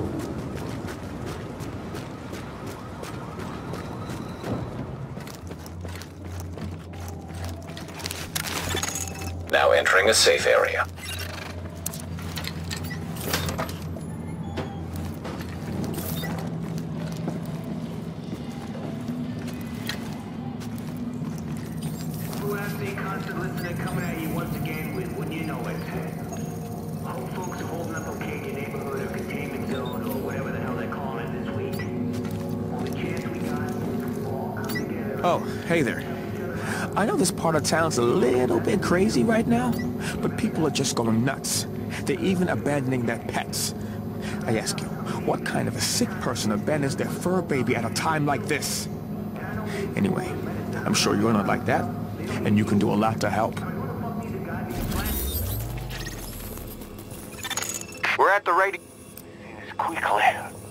Now entering a safe area. Who has the constant listener coming at you once again with, wouldn't you know it? All folks are holding up okay in your neighborhood or containment zone or whatever the hell they're calling it this week. Only chance we got is to all come together. Oh, hey there. I know this part of town's a little bit crazy right now, but people are just going nuts. They're even abandoning their pets. I ask you, what kind of a sick person abandons their fur baby at a time like this? Anyway, I'm sure you're not like that, and you can do a lot to help. We're at the radio. Quickly.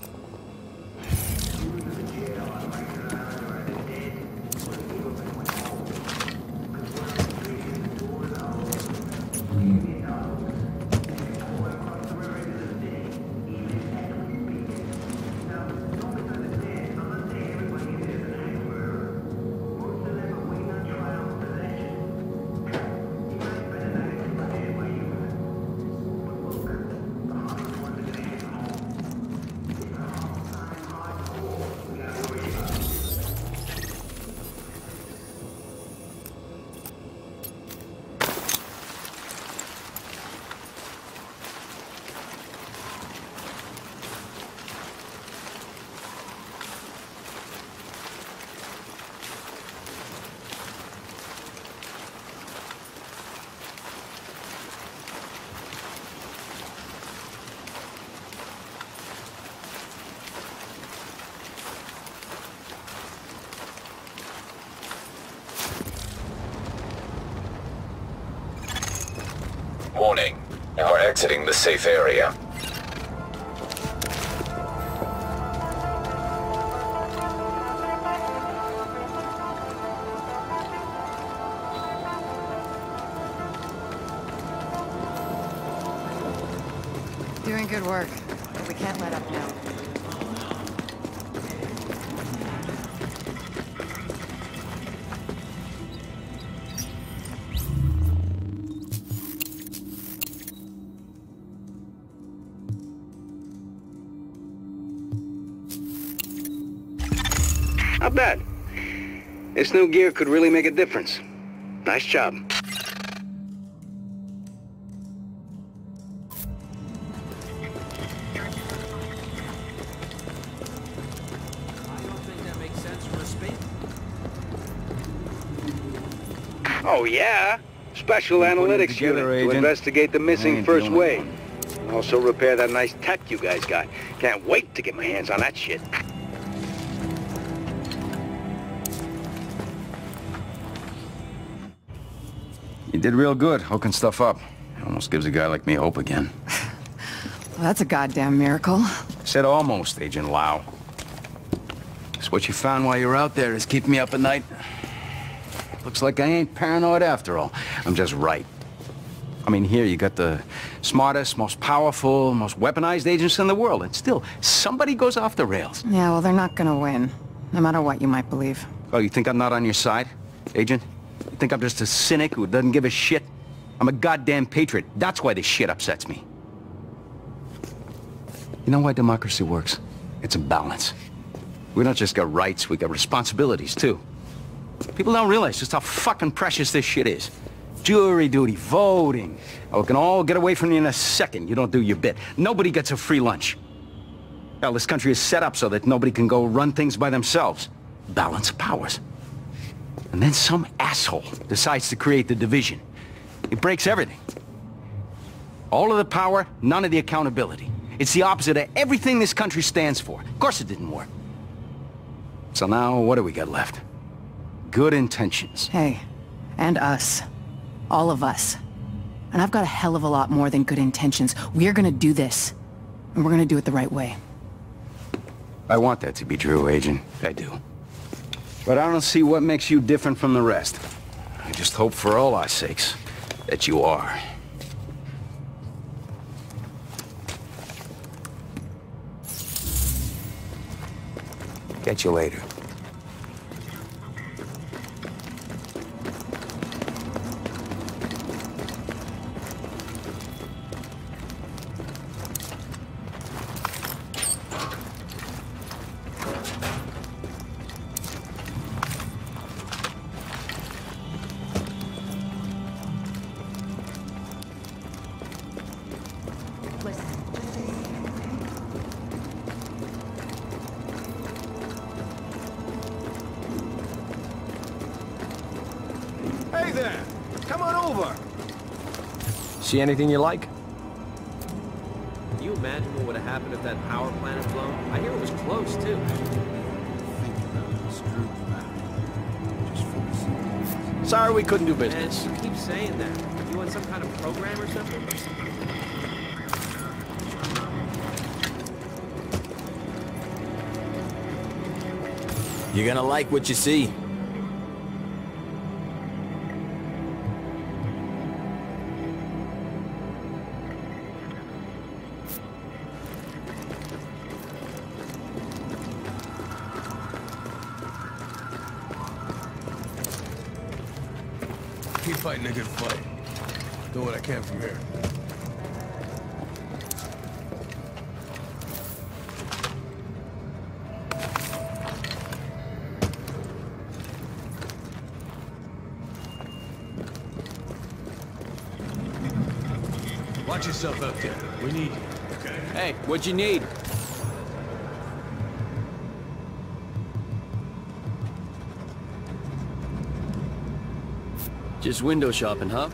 Warning. Now we're exiting the safe area. Doing good work, but we can't let up now. Not bad. This new gear could really make a difference. Nice job. Oh, yeah? Special analytics together, unit to Agent. investigate the I missing ain't first doing it. wave. And also repair that nice tech you guys got. Can't wait to get my hands on that shit. You did real good, hooking stuff up. Almost gives a guy like me hope again. Well, that's a goddamn miracle. Said almost, Agent Lau. So what you found while you were out there is keeping me up at night. Looks like I ain't paranoid after all. I'm just right. I mean, here you got the smartest, most powerful, most weaponized agents in the world, and still, somebody goes off the rails. Yeah, well, they're not gonna win. No matter what you might believe. Oh, you think I'm not on your side, Agent? You think I'm just a cynic who doesn't give a shit? I'm a goddamn patriot. That's why this shit upsets me. You know why democracy works? It's a balance. We don't just got rights, we got responsibilities, too. People don't realize just how fucking precious this shit is. Jury duty, voting. Oh, we can all get away from you in a second. You don't do your bit. Nobody gets a free lunch. Hell, this country is set up so that nobody can go run things by themselves. Balance of powers. And then some asshole decides to create the division. It breaks everything. All of the power, none of the accountability. It's the opposite of everything this country stands for. Of course it didn't work. So now, what do we got left? Good intentions. Hey, and us. All of us. And I've got a hell of a lot more than good intentions. We're gonna do this. And we're gonna do it the right way. I want that to be true, Agent. I do. But I don't see what makes you different from the rest. I just hope for all our sakes that you are. Catch you later. Hey there! Come on over! See anything you like? Can you imagine what would have happened if that power plant had blown? I hear it was close, too. Sorry we couldn't do business. Man, you keep saying that. You on some kind of program or something? You're gonna like what you see. Keep fighting a good fight. Do what I can from here. Watch yourself out there. We need you. Okay. Hey, what'd you need? Just window shopping, huh?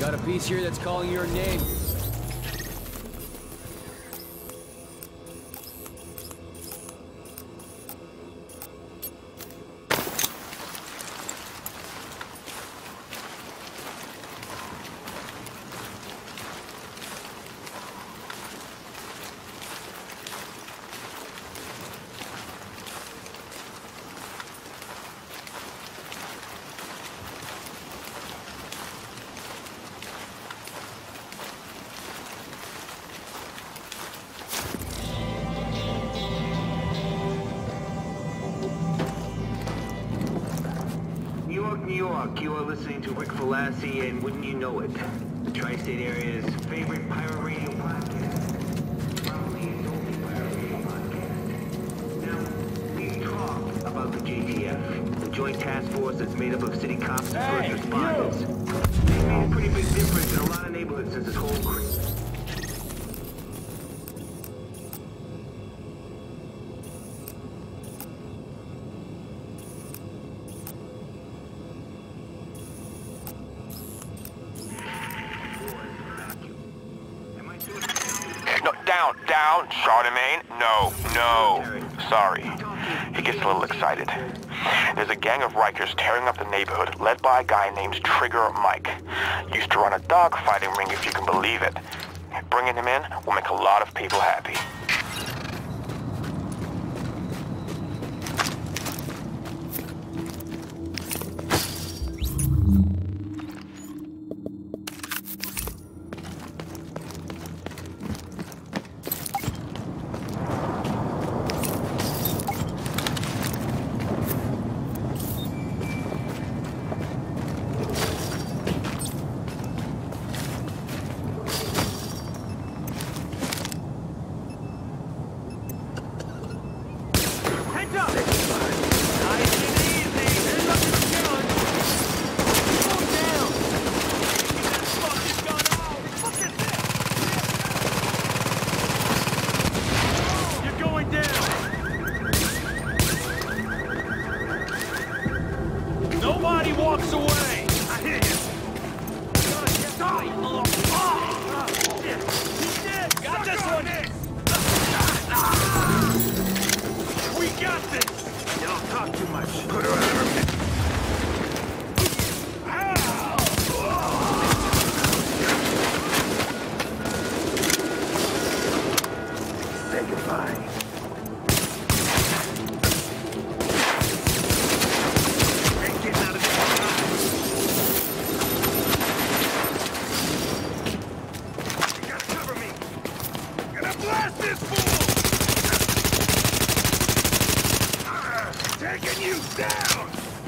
Got a piece here that's calling your name. New York, you are listening to Rick Velassi, and wouldn't you know it, the Tri-State Area's favorite pirate radio podcast. Probably its only pirate radio podcast. Now, we've talked about the J T F, the Joint Task Force that's made up of city cops and first responders. They've made a pretty big difference in a lot of neighborhoods since this whole... Down, down, Charlemagne. No, no. Sorry. He gets a little excited. There's a gang of Rikers tearing up the neighborhood, led by a guy named Trigger Mike. Used to run a dogfighting ring, if you can believe it. Bringing him in will make a lot of people happy. Nobody walks away! I hear you! He's dead! Got this one! We got this! You don't talk too much. Put her under. Say goodbye. Taking you down!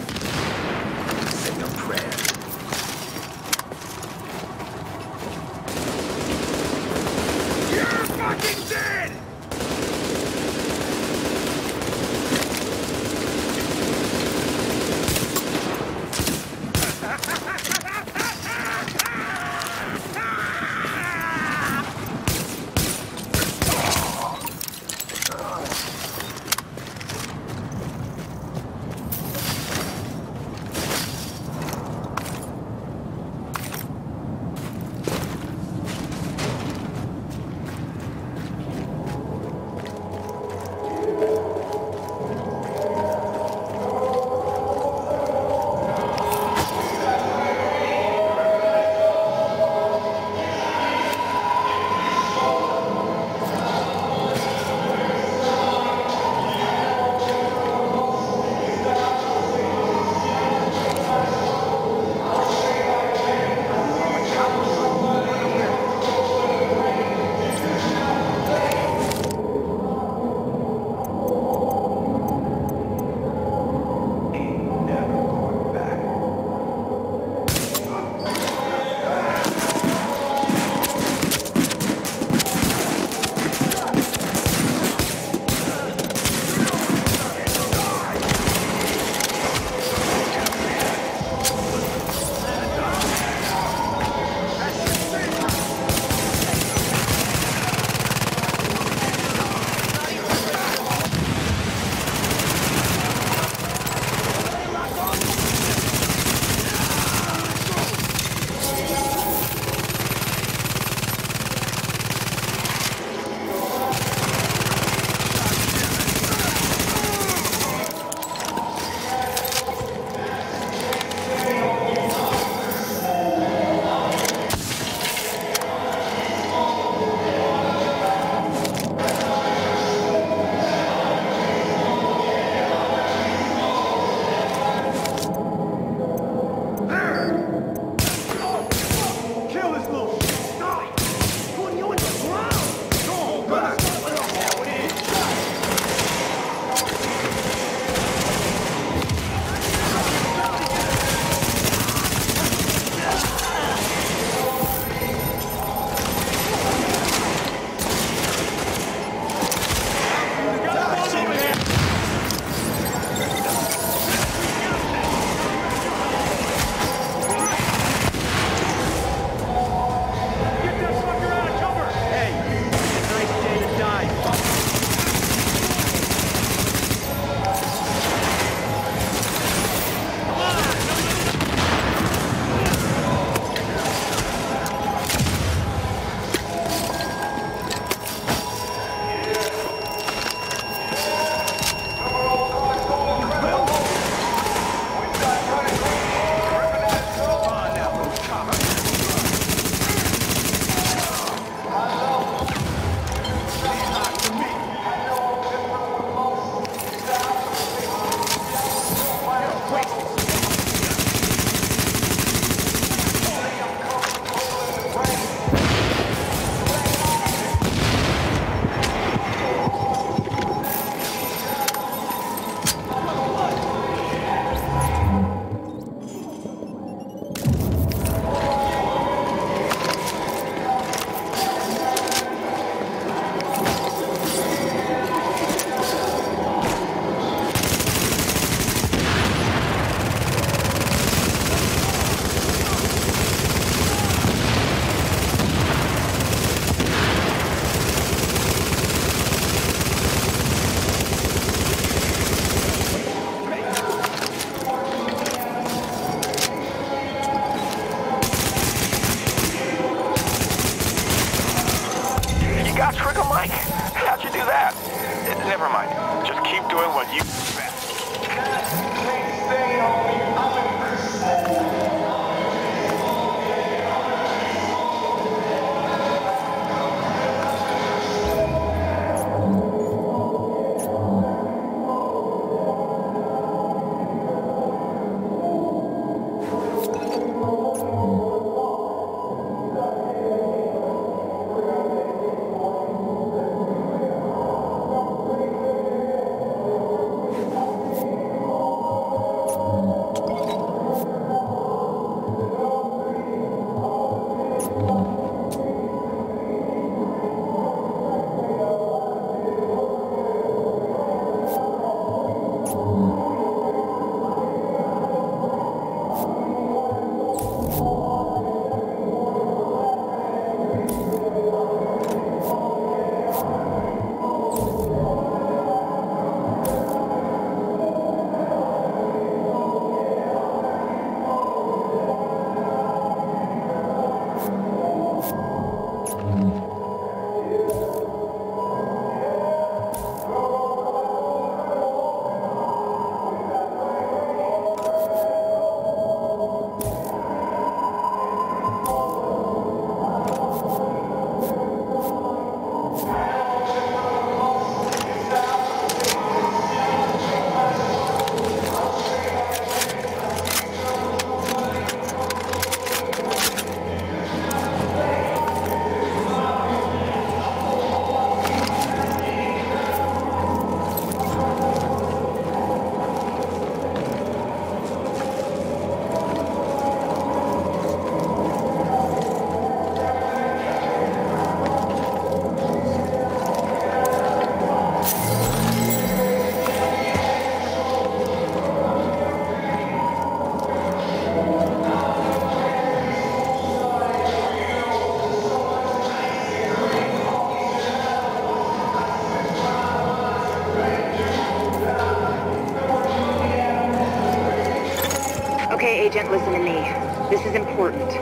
Okay, Agent, listen to me. This is important.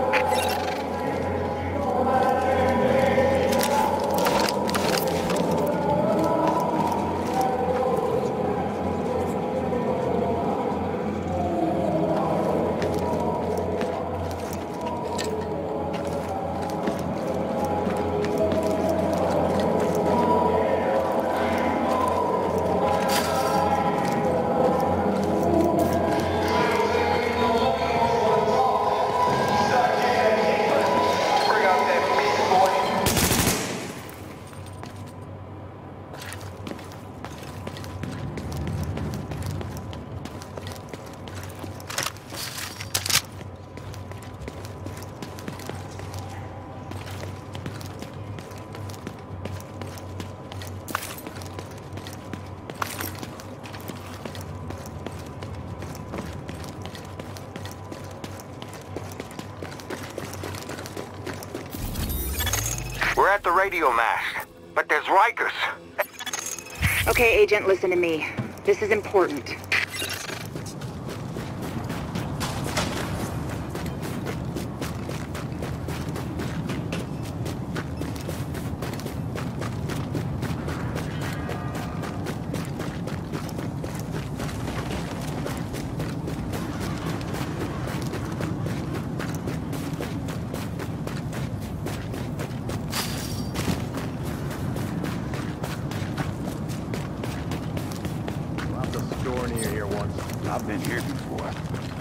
We're at the radio mast, but there's Rikers. Okay, Agent, listen to me. This is important. I've been here before.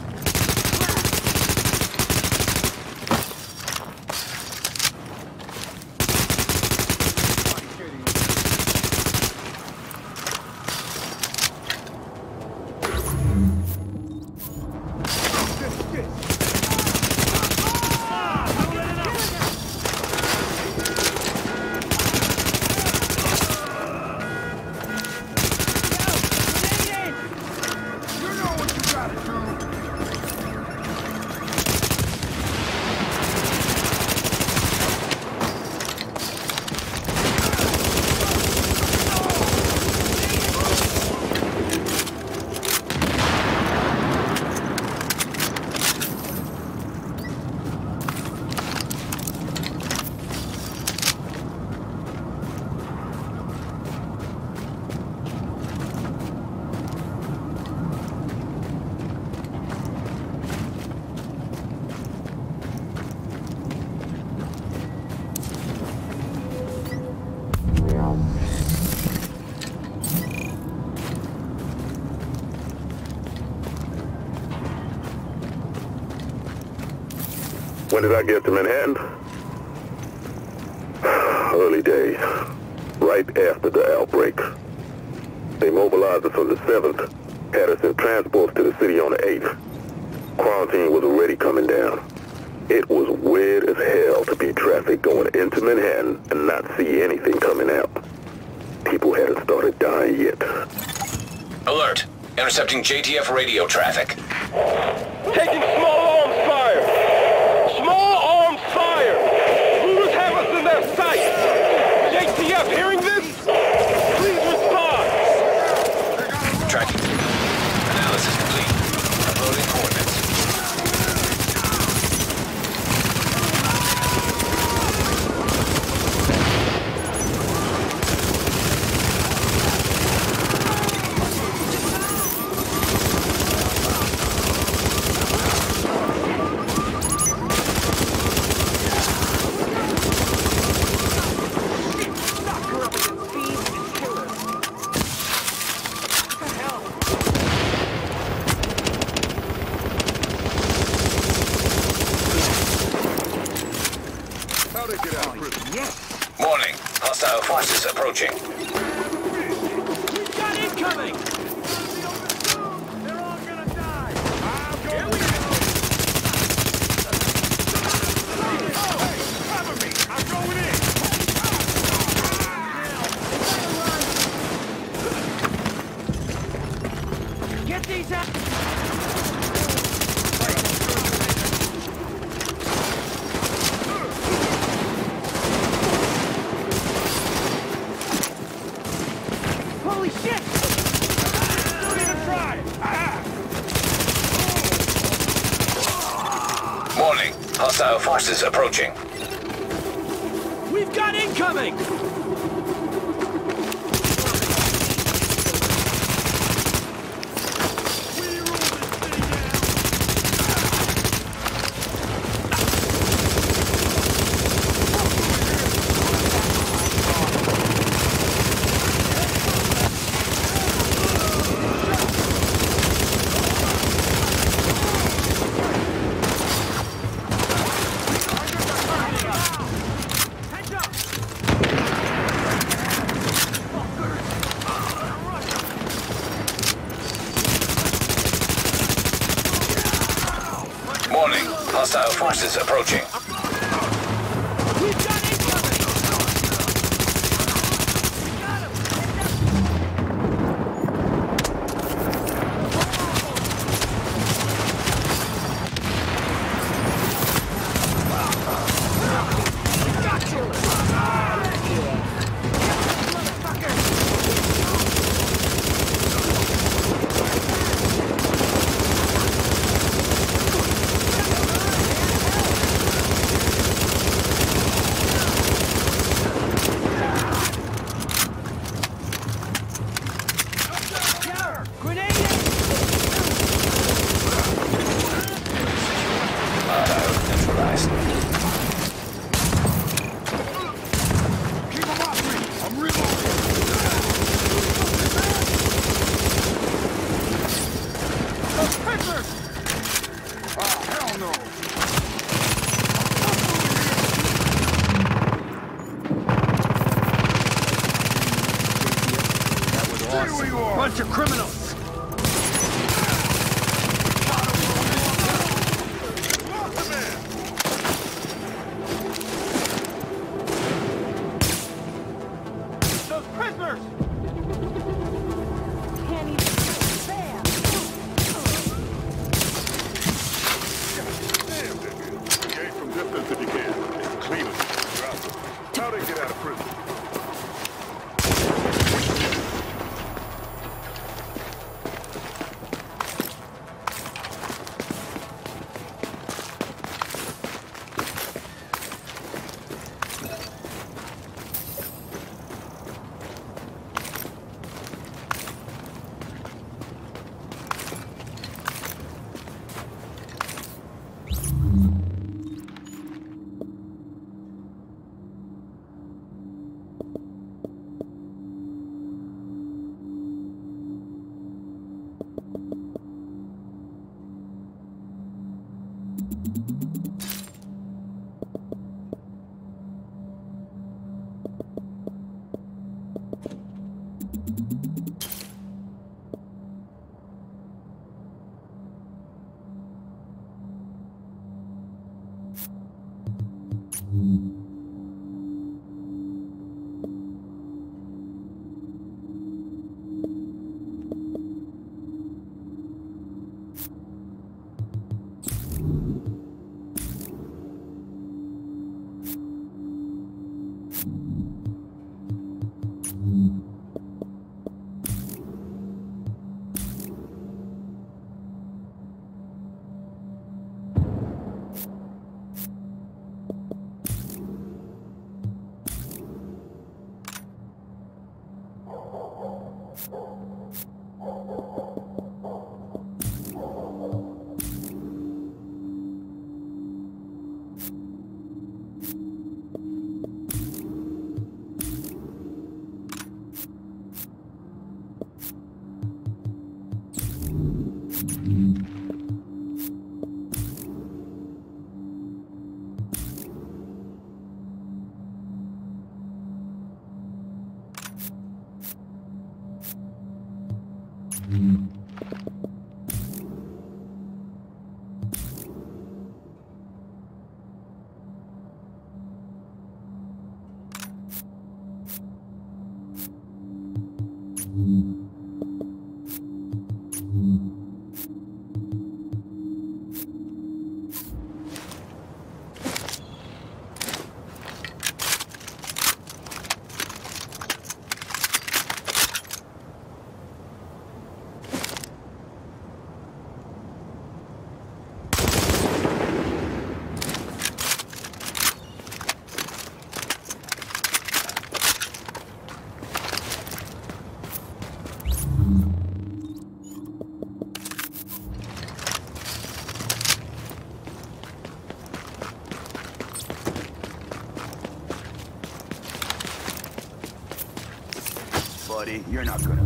When did I get to Manhattan? Early days. Right after the outbreak. They mobilized us on the seventh, had us in transports to the city on the eighth. Quarantine was already coming down. It was weird as hell to be traffic going into Manhattan and not see anything coming out. People hadn't started dying yet. Alert! Intercepting J T F radio traffic. Taking small arms fire! Small arms fire! Hooters have us in their sight! J T F hearing this? Please respond! Tracking. Analysis complete. Uploading coordinates. Warning. Hostile forces approaching. We've got incoming! They're all gonna die! Here we go! Hey, cover me! I'm going in! Get these out! Hostile forces approaching. We've got incoming! Warning, hostile forces approaching. Bunch of criminals! Those prisoners! Can't even bam! Engage from distance if you can. Clean them. Drop them. How they get out of prison? buddy. You're not gonna...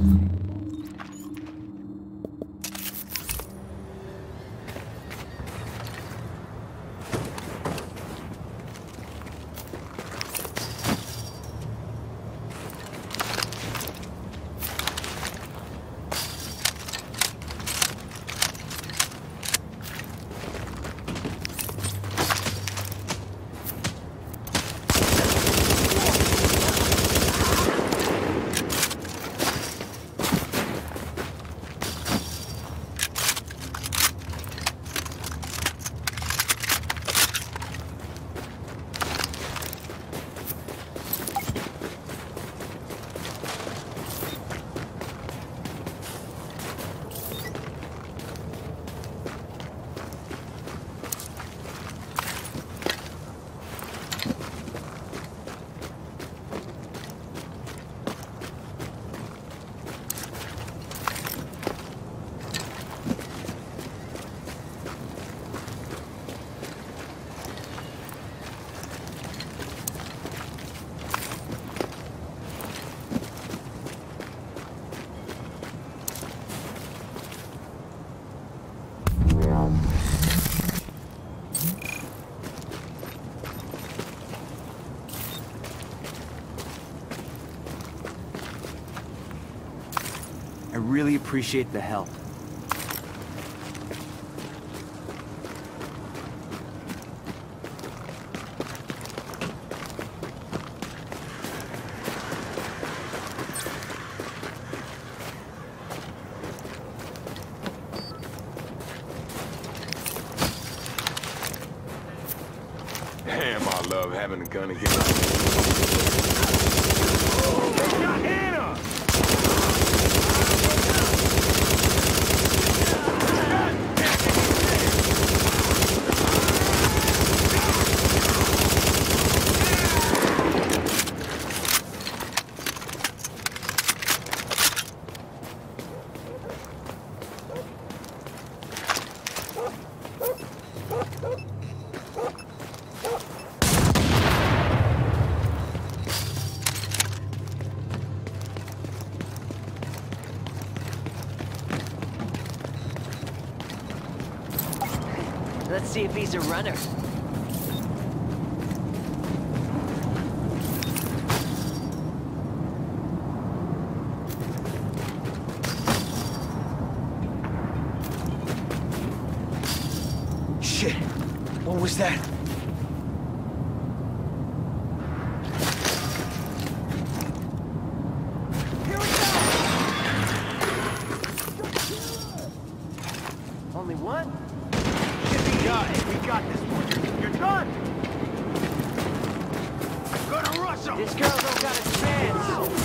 I really appreciate the help. Damn, I love having a gun again. Let's see if he's a runner. Shit! What was that? Only one? We got it. We got this one. You're done. Gonna rush him. This girl don't got a chance.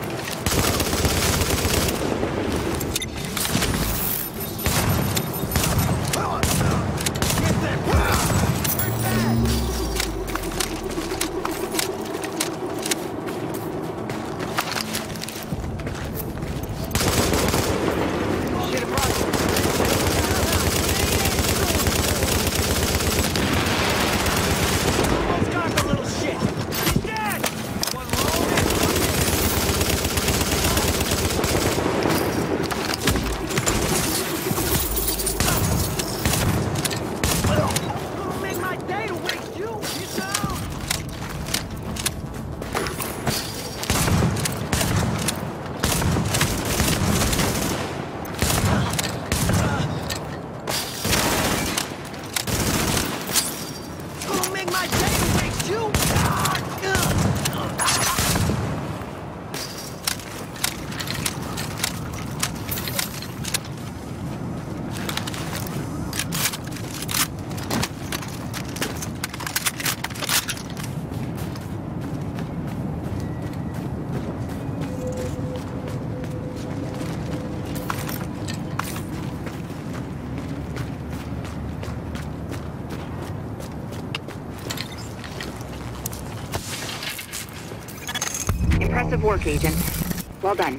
Impressive work, Agent. Well done.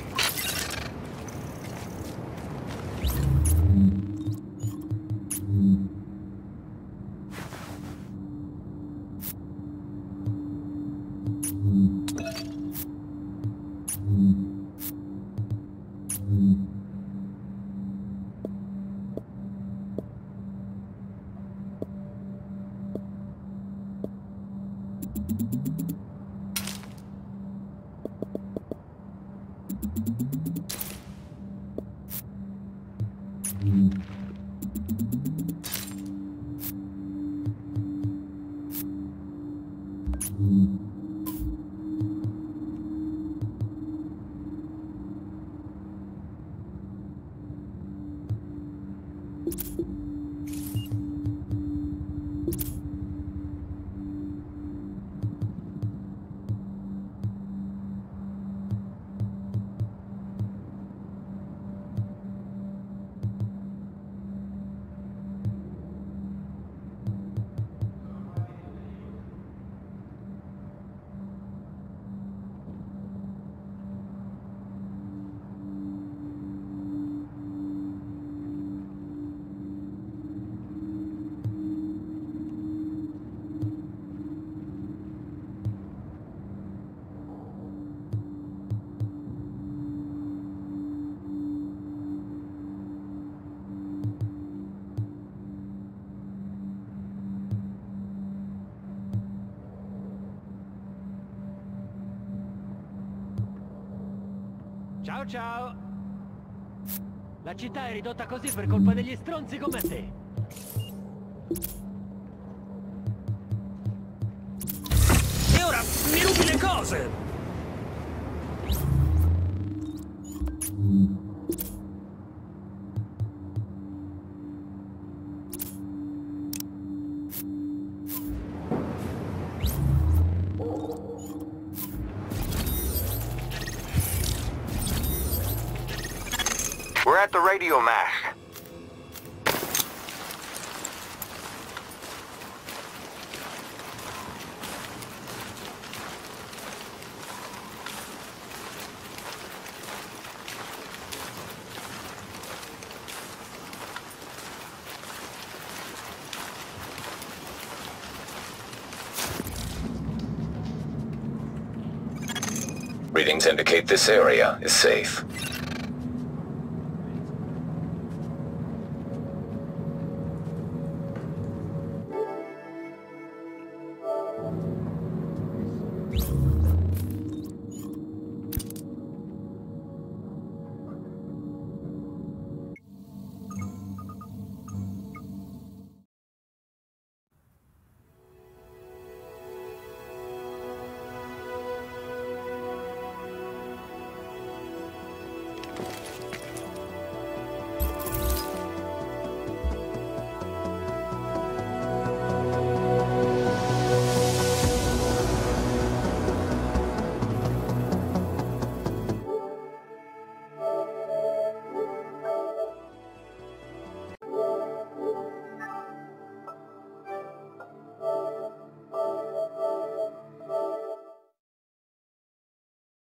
Ciao ciao! La città è ridotta così per colpa degli stronzi come te. E ora mi rubi le cose! We're at the radio mast. Readings indicate this area is safe.